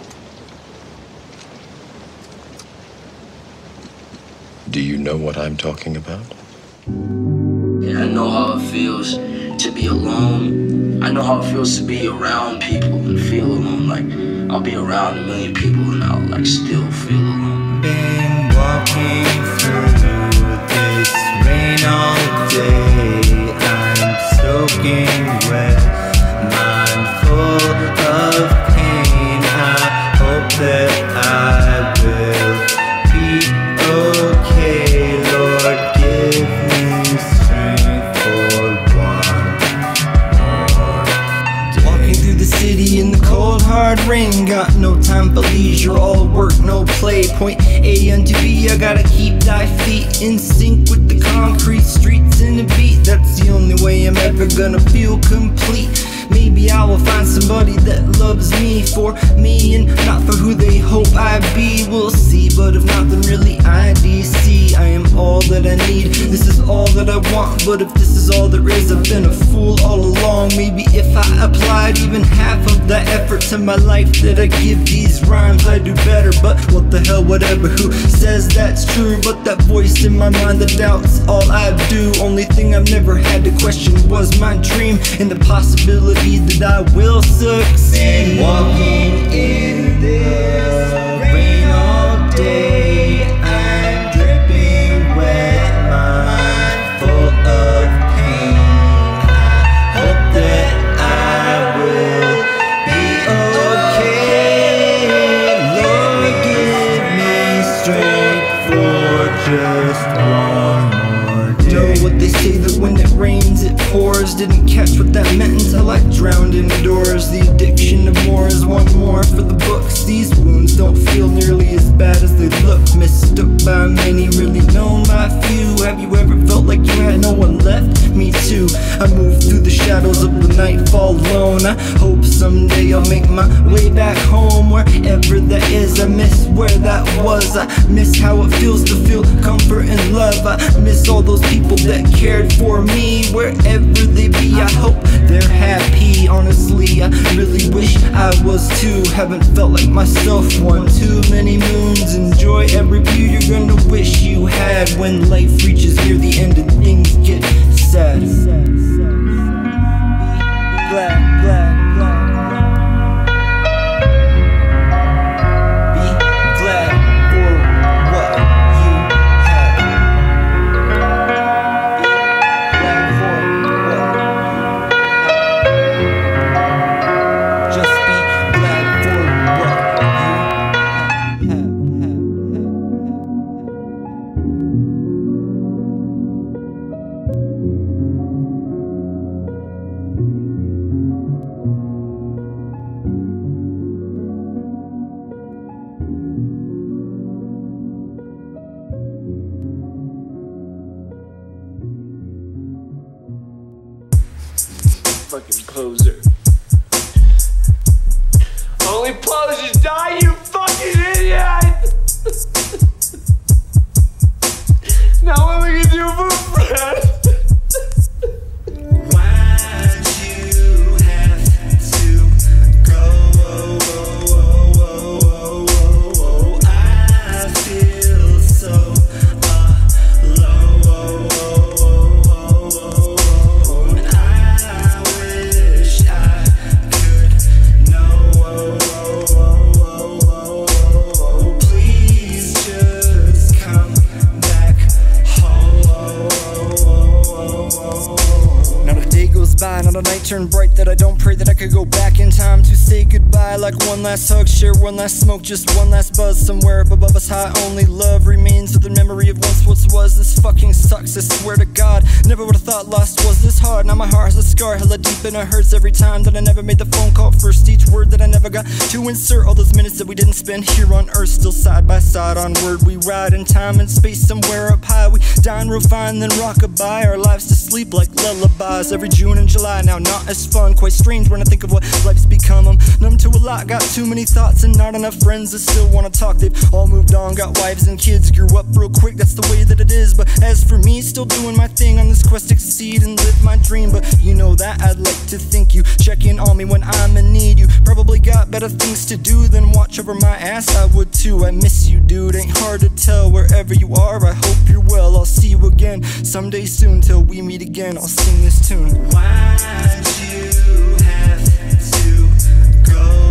Do you know what I'm talking about? Yeah, I know how it feels to be alone. I know how it feels to be around people and feel alone. Like, I'll be around a million people and I'll, like, still feel alone. Been walking through this rain all day. I'm soaking wet, mind full of pain. I hope that I will be okay. Lord, give me strength for one more day. Walking through the city in the cold hard rain, got no time for leisure, all work, no play. Point A unto B, I gotta keep thy feet in sync with the concrete streets and the beat. That's the only way I'm ever gonna feel complete. Maybe I will find somebody that loves me for me and not for who they hope I be. We'll see, but if not, then really IDC. I am all that I need, this is all that I want. But if this is all there is, I've been a fool all along. Maybe if I applied even half of the effort to my life that I give these rhymes, I'd do better. But what the hell, whatever, who says that's true? But that voice in my mind that doubts all I do. Only thing I've never had to question was my dream and the possibility that I will succeed. Walking in this rain all day, I'm dripping wet, mind full of pain. I hope that I will be okay. Lord, give me strength for just one more day. Know what they say, that when it rains it pours. Didn't catch what that meant until I drowned indoors. The addiction of more is one more for the books. These wounds don't feel nearly as bad as they look. Mistook by many, really known by few. Have you ever felt like you had no one left? Me too. I move through the shadows of the nightfall alone. I hope someday I'll make my way back home. Wherever that is, I miss where that was. I miss how it feels to feel comfort and love. I miss all those people that cared for me. Wherever they be, I hope they're happy. Honestly, I really wish I was too. Haven't felt like myself one too many moons. Enjoy every view you're gonna wish you had. When life reaches near the end and things get sad. Glad, glad, glad. Be glad for what you have. Be glad for what you have. Just be glad for what you have. Fucking poser. Only posers die, you fucking idiot! Now what we can do for friends? Why'd you have to go? I feel so alone. I wish I could know. Please just come back home. Now the day goes by, now the night turned bright, that I don't pray that I could go back in time to say goodbye. Like one last hug, share one last smoke, just one last buzz somewhere up above us high. Only love remains with the memory of once what's was. This fucking sucks, I swear to God. Never would've thought lost was this hard. Now my heart has a scar, hella deep, and it hurts every time that I never made the phone call first. Each word that I never got to insert, all those minutes that we didn't spend here on earth. Still side by side, onward we ride in time and space, somewhere up high. We dine real fine, then rock-a-bye our lives to sleep like lullabies. Every June and July, now not as fun. Quite strange when I think of what life's become. I'm numb to a lot, got too many thoughts and not enough friends that still wanna talk. They've all moved on, got wives and kids, grew up real quick, that's the way that it is. But as for me, still doing my thing on this quest to succeed and live my dream. But you know that I'd like to think you check in on me when I'm in need. You probably got better things to do than watch over my ass. I would too, I miss you, dude. Ain't hard to tell wherever you are. I hope you're well, I'll see you again someday soon. Till we meet again, I'll sing this tune. Why'd you have to go?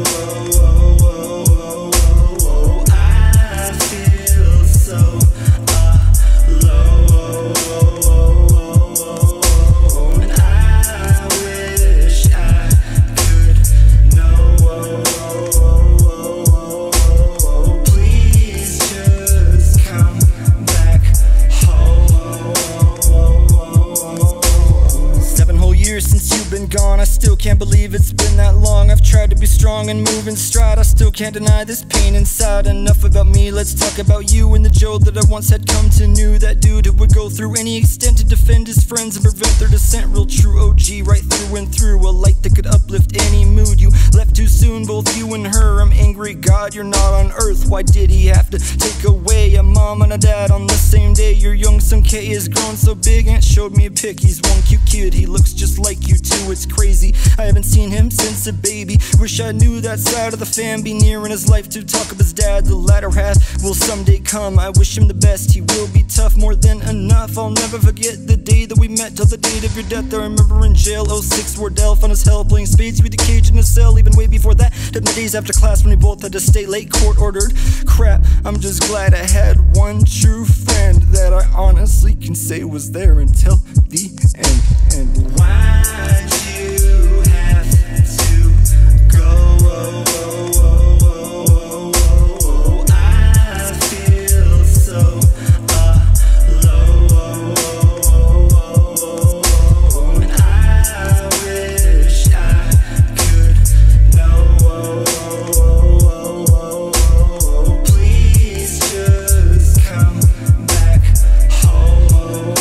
I feel so alone, and I wish I could know. Please just come back home. 7 whole years since you've been gone, I still can't believe it's been that long. I've tried to be strong and move in stride, I still can't deny this pain inside. Enough about me, let's talk about you and the Joe that I once had come to know. That dude who would go through any extent to defend his friends and prevent their descent. Real true OG, right through and through, a light that could uplift any mood. You left too soon, both you and her. I'm angry, God, you're not on earth. Why did he have to take away a mom and a dad on the same day? Your young son K is grown so big, Aunt showed me a pic. He's one cute kid, he looks just like you too. It's crazy, I haven't seen him since a baby. Wish I knew that side of the fam, be near in his life to talk of his dad. The latter half will someday come, I wish him the best. He will be tough, more than enough. I'll never forget the day that we met, till the date of your death. I remember in jail, 06 Wardell, fun as hell, playing spades with the cage in the cell. Even way before that, to the days after class when we both had to stay late, court ordered. Crap, I'm just glad I had one true friend that I honestly can say was there until the end. And why'd you have to go? I feel so alone, and I wish I could know. Please just come back home.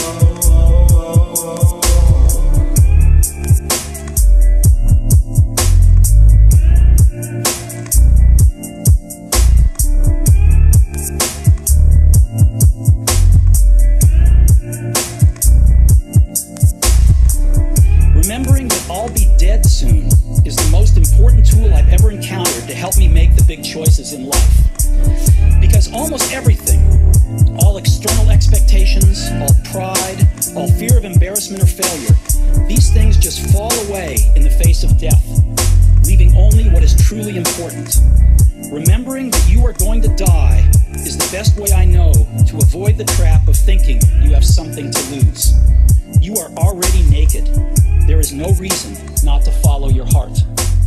Remembering that I'll be dead soon is the most important tool I've ever encountered to help me make the big choices in life. Because almost everything, all external expectations, all pride, all fear of embarrassment or failure, these things just fall away in the face of death, leaving only what is truly important. Remembering that you are going to die is the best way I know to avoid the trap of thinking you have something to lose. You are already naked. There is no reason not to follow your heart.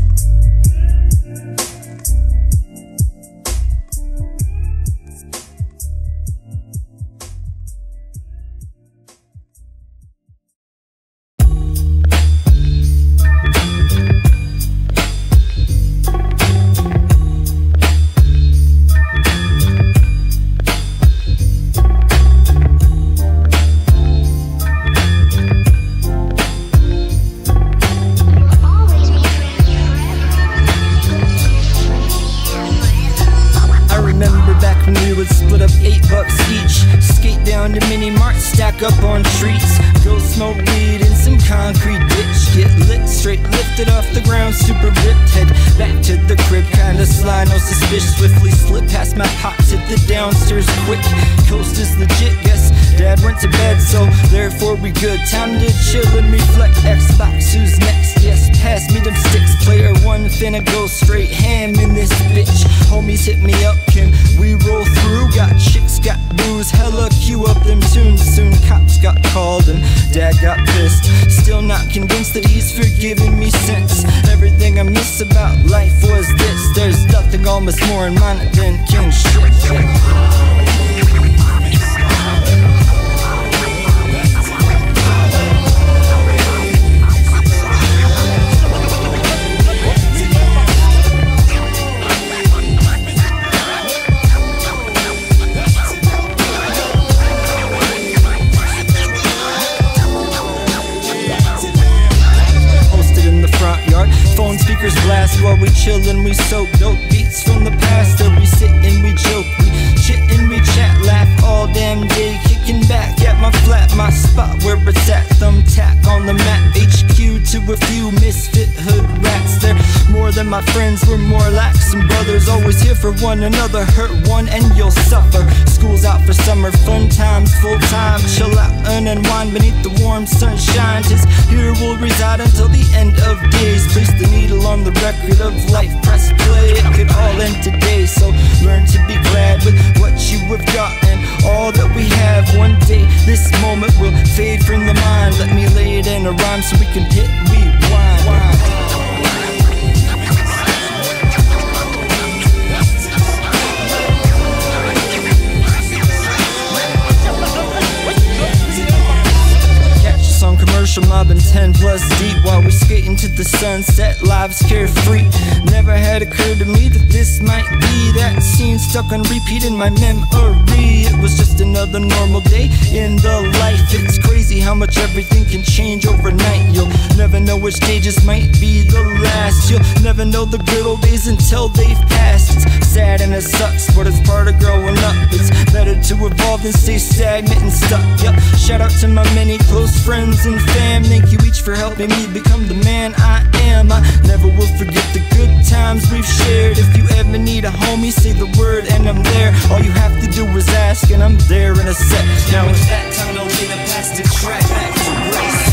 Up on streets, go smoke weed in some concrete ditch. Get lit, straight lifted off the ground, super ripped. Head back to the crib, kinda sly, no suspicious. Swiftly slip past my pops, hit the downstairs quick. Coast is legit, guess dad went to bed, so therefore we good. Time to chill and reflect. Xbox, who's next? Yes, pass me them sticks. Player one, finna go straight ham in this bitch. Homies hit me up, can we roll through? Got chicks, got booze, hella cue up them tunes. Soon cops got called and dad got pissed. Still not convinced that he's forgiven me since. Everything I miss about life was this. There's nothing almost more in mine than kinship. while we chillin', we soak dope beats from the past. There we sit and we joke, we chit and we chat, laugh all damn day, kicking back at my flat, my spot where it's at. Thumbtack on the map, HQ to a few misfit hood rats. They're more than my friends, we're more lax and brothers, always here for one another. Hurt one and you'll suffer. School's out for summer, fun times, full time. Chill out and unwind beneath the warm sunshine. 'Tis here we'll reside until the end of days. Place the needle on the record of life, press play. It could all end today, so learn to be glad with what you have got and all that we have. One day this moment will fade from the mind. Let me lay it in a rhyme so we can hit rewind. On commercial mobbing 10 plus deep while we skate into the sunset, lives carefree. Never had occurred to me that this might be that scene stuck on repeat in my memory. It was just another normal day in the life. It's crazy how much everything can change overnight. You'll never know which stages might be the last. You'll never know the good old days until they've passed. It's sad and it sucks, but it's part of growing up. It's better to evolve than stay stagnant and stuck. Yep. Shout out to my many close friends and fam, thank you each for helping me become the man I am. I never will forget the good times we've shared. If you ever need a homie, say the word and I'm there. All you have to do is ask and I'm there in a sec. Now it's that time to lay the plastic track back to race.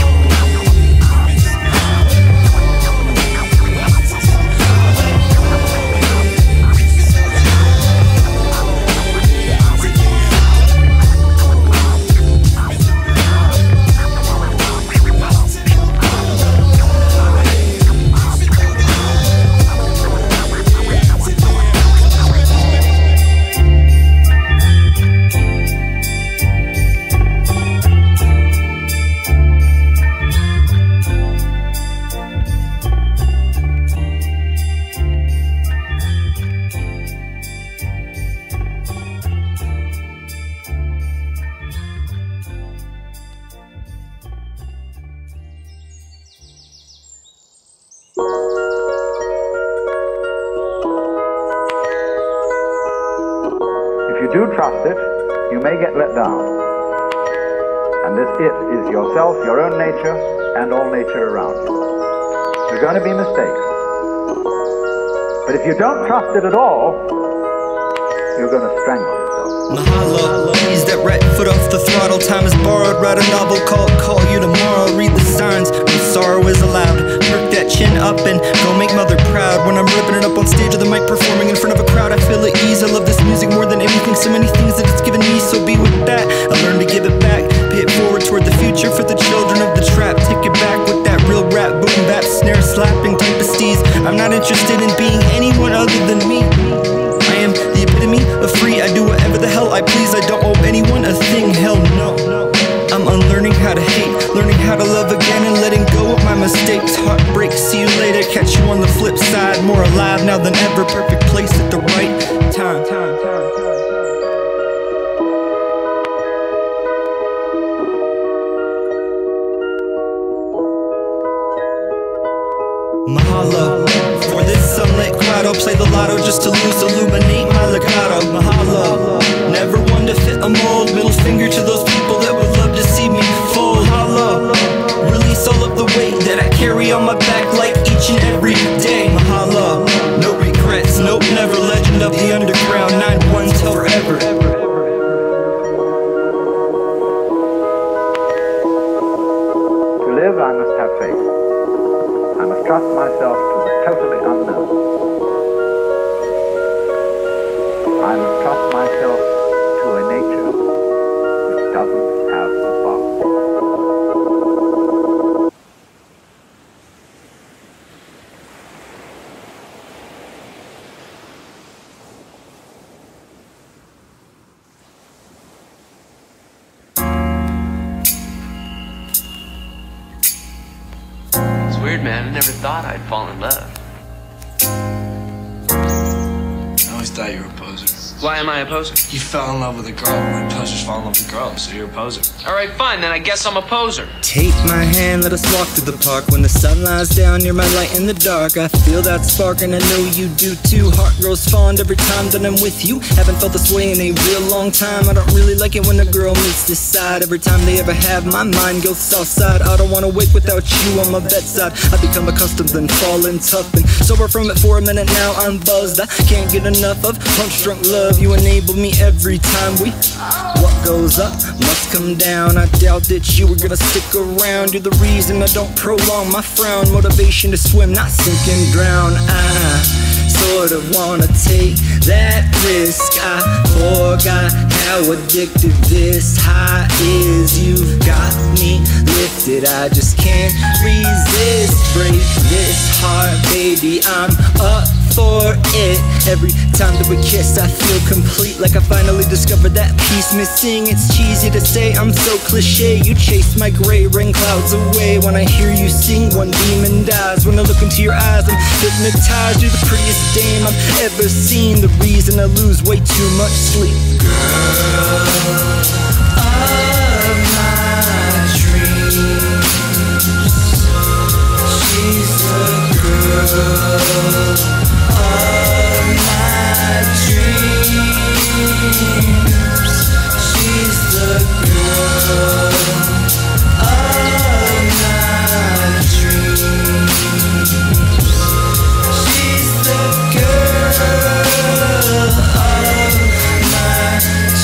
Trust it, you may get let down. And this it is yourself, your own nature, and all nature around you. There are going to be mistakes. But if you don't trust it at all, you're going to strangle yourself. Mahalo, ease that right foot off the throttle. Time is borrowed, write a novel called Call You Tomorrow. Read the signs when sorrow is allowed. Perk that chin up and go make mother proud. When I'm ripping it up on stage or the mic, performing in front of a crowd, I feel at ease. I love this music more than anything. So many things that it's given me, so be with that. I learn to give it back, pay it forward toward the future for the children of the trap. Take it back with that real rap, boom bap, snare slapping type of steez. I'm not interested in being anyone other than me. I am the epitome of free. I do whatever the hell I please. I don't owe anyone a thing, hell no. I'm unlearning how to hate, learning how to love again and letting go of my mistakes. Heartbreak, see you later, catch you on the flip side. More alive now than ever, perfect place at the right time. Mahalo for this sunlit crowd. I'll play the lotto just to lose, illuminate my legato. Mahalo, never one to fit a mold. Middle finger to those people that would love to see me fold. Mahalo, release all of the weight that I carry on my back like each and every day. Mahalo, no regrets, nope, never. Legend of the underground, 9-1 till forever. To live, I must have faith. I must trust myself to the totally unknown. I must trust myself to a nature which doesn't have a boss. Man, I never thought I'd fall in love. I always thought you were a poser. poser. Why am I a poser? You fell in love with a girl when posers fall in love with girls, so you're a poser. Alright, fine, then I guess I'm a poser. Take my hand, let us walk through the park. When the sun lies down, you're my light in the dark. I feel that spark and I know you do too. Heart grows fond every time that I'm with you. Haven't felt this way in a real long time. I don't really like it when a girl meets this side. Every time they ever have, my mind goes south side. I don't wanna wake without you on my bedside. I become accustomed and falling tough. Been sober from it for a minute now, I'm buzzed. I can't get enough of punch drunk love. You enable me every time we. What goes up must come down. I doubt that you were gonna stick around. You're the reason I don't prolong my frown. Motivation to swim, not sink and drown. I sort of wanna take that risk. I forgot how addictive this high is. You've got me lifted, I just can't resist. Break this heart, baby, I'm up for it. Every time that we kiss, I feel complete, like I finally discovered that piece missing. It's cheesy to say, I'm so cliche. You chase my gray rain clouds away. When I hear you sing, one demon dies. When I look into your eyes, I'm hypnotized. You're the prettiest dame I've ever seen. The reason I lose way too much sleep. Girl of my dreams, she's the girl of my dreams. She's the girl of my dreams. She's the girl of my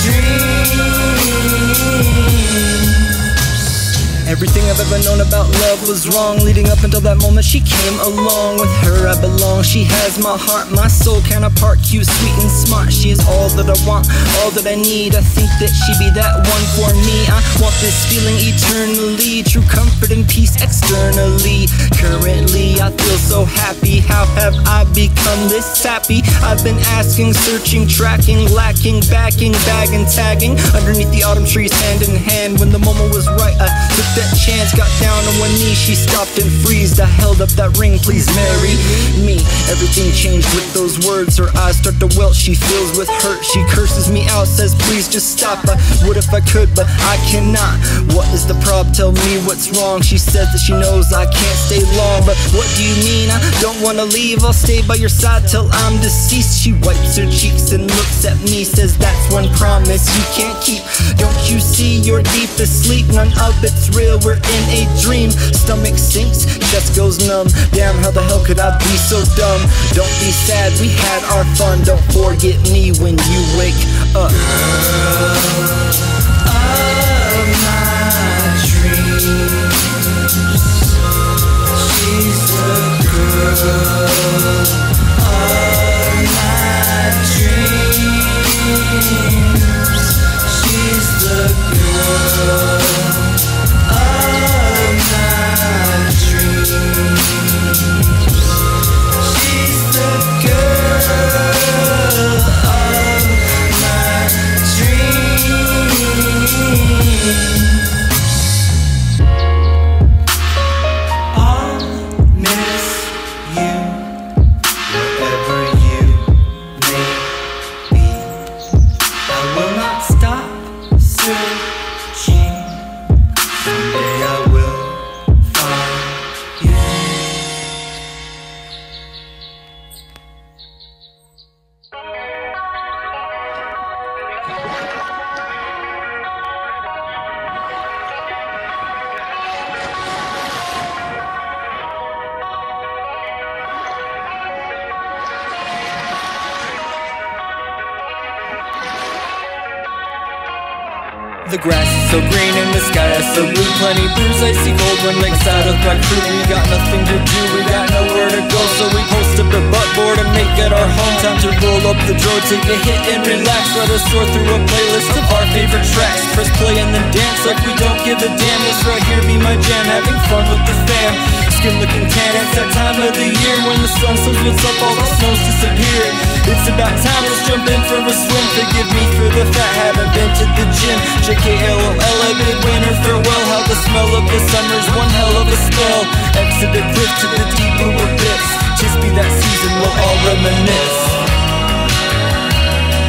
dreams. Everything I've ever known about love was wrong. Leading up until that moment she came along. With her I belong. She has my heart, my soul counterpart. Cute, sweet and smart. She is all that I want, all that I need. I think that she be that one for me. I want this feeling eternally. True comfort and peace externally. Currently I feel so happy. How have I become this sappy? I've been asking, searching, tracking, lacking, backing, bagging, tagging underneath the autumn trees hand in hand. When the moment was right, I took that chance, got down on one knee. She stopped and freezed. I held up that ring, please marry me. Everything changed with those words. Her eyes start to welt, she fills with hurt. She curses me out, says please just stop. I would if I could, but I cannot. What is the problem? Tell me what's wrong. She says that she knows I can't stay long, but what do you mean? I don't wanna leave. I'll stay by your side till I'm deceased. She wipes her cheeks and looks at me, says that's one promise you can't keep. Don't you see you're deep asleep? None of it's real, we're in a dream. Stomach sinks, chest goes numb. Damn, how the hell could I be so dumb? Don't be sad, we had our fun. Don't forget me when you wake up. Girl of my dreams, she's the girl of my dreams. She's the girl of my dreams. She's the girl of my dreams. I'll miss you wherever you may be. I will not stop searching. Someday I will find you. The grass is so green and the sky is so blue. Plenty blues, icy cold when lakeside with my crew. We got nothing to do, we got nowhere to go, so we post up a buttboard and make it our home. Time to roll up the drawer, take a hit and relax. Let us soar through a playlist of our favorite tracks. Press play and then dance like we don't give a damn. This right here be my jam, having fun with the fam. Skin looking tan, it's that time of the year when the sun shows what's up, all the snow's disappeared. It's about time, let's jump in for a swim. Forgive me for the fat, haven't been to the gym. JKLOL, a good winter farewell. How the smell of the summer's one hell of a spell. Exit the cliff to the deep blue abyss. Just be that season, we'll all reminisce.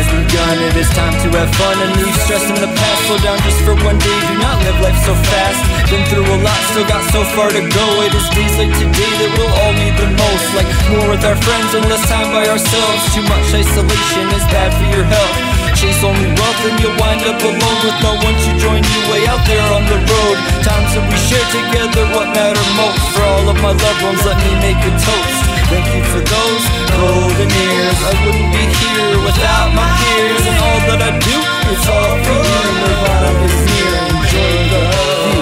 begun. It is time to have fun and leave stress in the past. Slow down just for one day, do not live life so fast. Been through a lot, still got so far to go. It is days like today that we'll all need the most. Like more with our friends and less time by ourselves. Too much isolation is bad for your health. Chase only wealth and you'll wind up alone with no one to join you way out there on the road. Times that we share together, what matter most. For all of my loved ones, let me make a toast. Thank you for those golden years. I wouldn't be here without my peers. And all that I do, it's all for you. Nirvana is near, enjoy the view.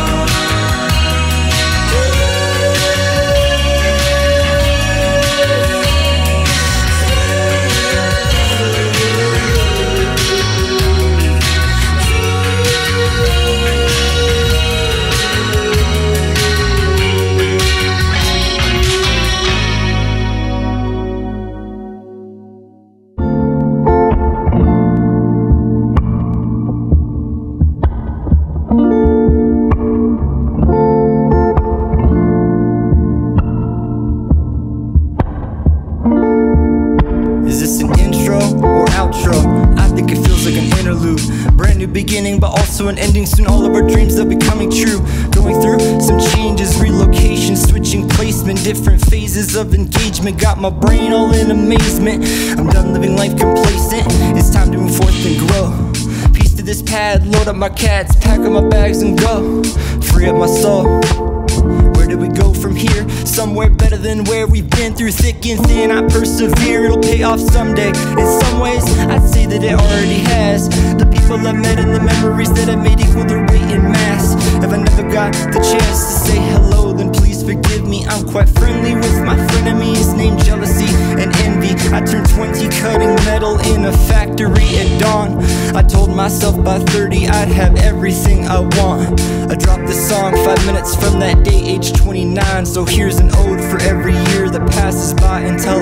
Beginning but also an ending. Soon all of our dreams they'll be coming true. Going through some changes, relocation, switching placement, different phases of engagement. Got my brain all in amazement. I'm done living life complacent. It's time to move forth and grow. Peace to this pad, load up my cats, pack up my bags and go. Free up my soul. Where do we go from here? Somewhere better than where we've been. Through thick and thin, I persevere. It'll pay off someday. In some ways, I'd say that it already has. The people I've met and the memories that I've made equal their weight in mass. If I never got the chance to say hello, then please forgive me. I'm quite friendly with my frenemies, named jealousy and envy. I turned 20 cutting metal in a factory at dawn. I told myself by 30 I'd have everything I want. I dropped the song 5 minutes from that day, age 29. So here's an ode for every year that passes by until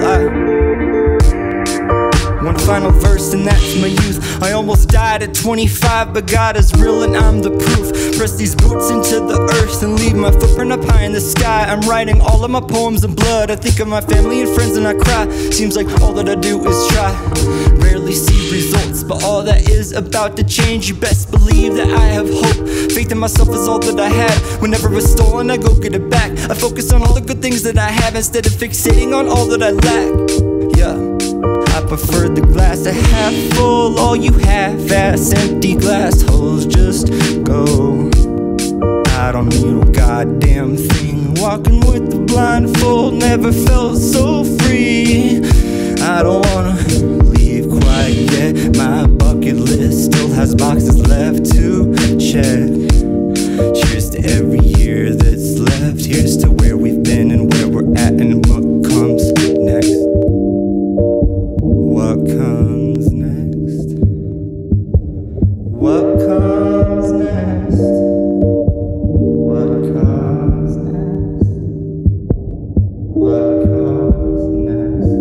one final verse, and that's my youth. I almost died at 25, but God is real and I'm the proof. Press these boots into the earth and leave my footprint up high in the sky. I'm writing all of my poems in blood. I think of my family and friends and I cry. Seems like all that I do is try. Rarely see results, but all that is about to change. You best believe that I have hope. Faith in myself is all that I have. Whenever it's stolen, I go get it back. I focus on all the good things that I have instead of fixating on all that I lack. Yeah, I prefer the glass a half full. All you half-ass empty glass holes just go. I don't need a goddamn thing. Walking with the blindfold never felt so free. I don't wanna leave quite yet. My bucket list still has boxes left to check. Cheers to every year that's left. Here's to where we've been and where we're at and what comes next. What comes next? What comes next? What comes next? What comes next?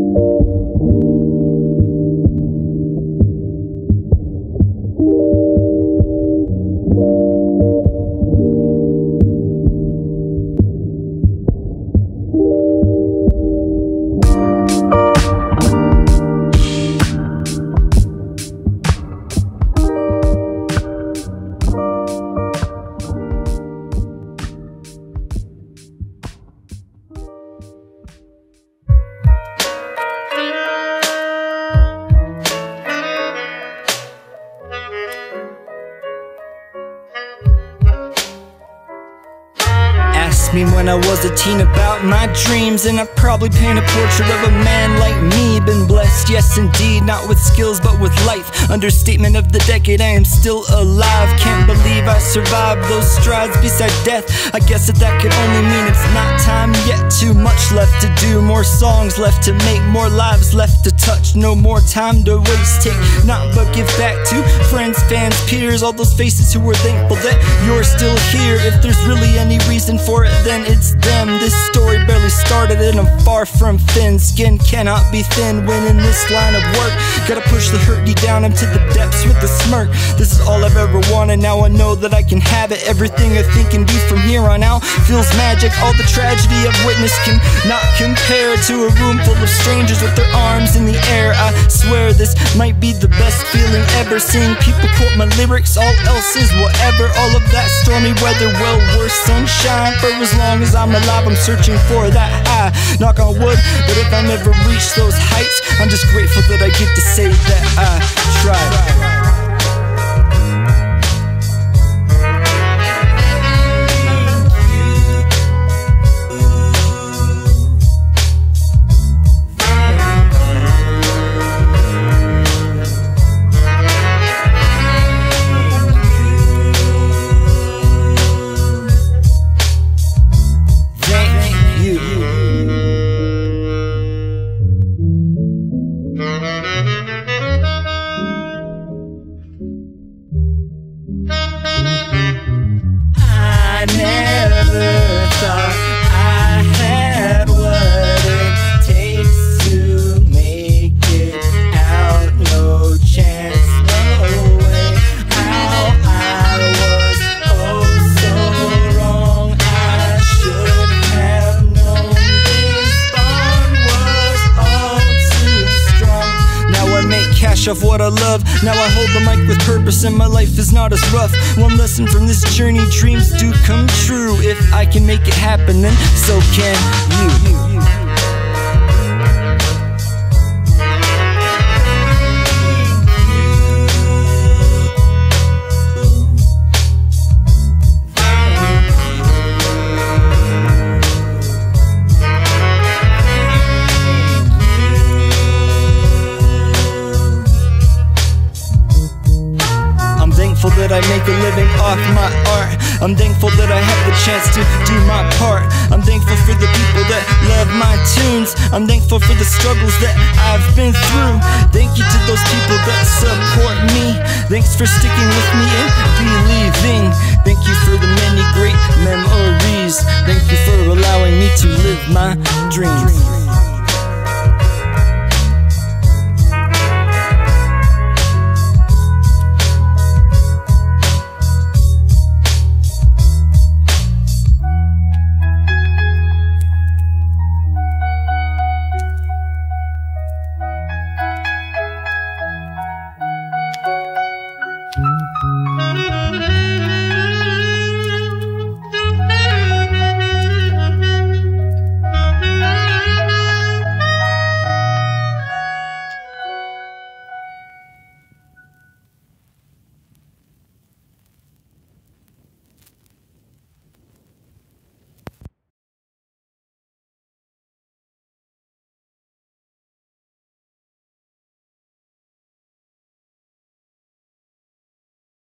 Me when I was a teen about my dreams, and I'd probably paint a portrait of a man like me. Been blessed, yes indeed, not with skills but with life. Understatement of the decade, I am still alive. Can't believe I survived those strides beside death. I guess that could only mean it's not time yet. Too much left to do, more songs left to make, more lives left to touch. No more time to waste, take not but give back to friends, fans, peers, all those faces who were thankful that you're still here. If there's really any reason for it, then it's them. This story barely started. started and I'm far from thin. Skin cannot be thin when in this line of work. Gotta push the hurt deep down into the depths with a smirk. This is all I've ever wanted, now I know that I can have it. Everything I think and do from here on out feels magic. All the tragedy I've witnessed cannot compare to a room full of strangers with their arms in the air. I swear this might be the best feeling ever. Seeing people quote my lyrics, all else is whatever. All of that stormy weather, well worse sunshine. For as long as I'm alive, I'm searching for that high. Knock on wood, but if I never reach those heights, I'm just grateful that I get to say that I tried. Of what I love, now I hold the mic with purpose and my life is not as rough. One lesson from this journey, dreams do come true. If I can make it happen, then so can you. That I make a living off my art. I'm thankful that I have the chance to do my part. I'm thankful for the people that love my tunes. I'm thankful for the struggles that I've been through. Thank you to those people that support me. Thanks for sticking with me and believing. Thank you for the many great memories. Thank you for allowing me to live my dreams.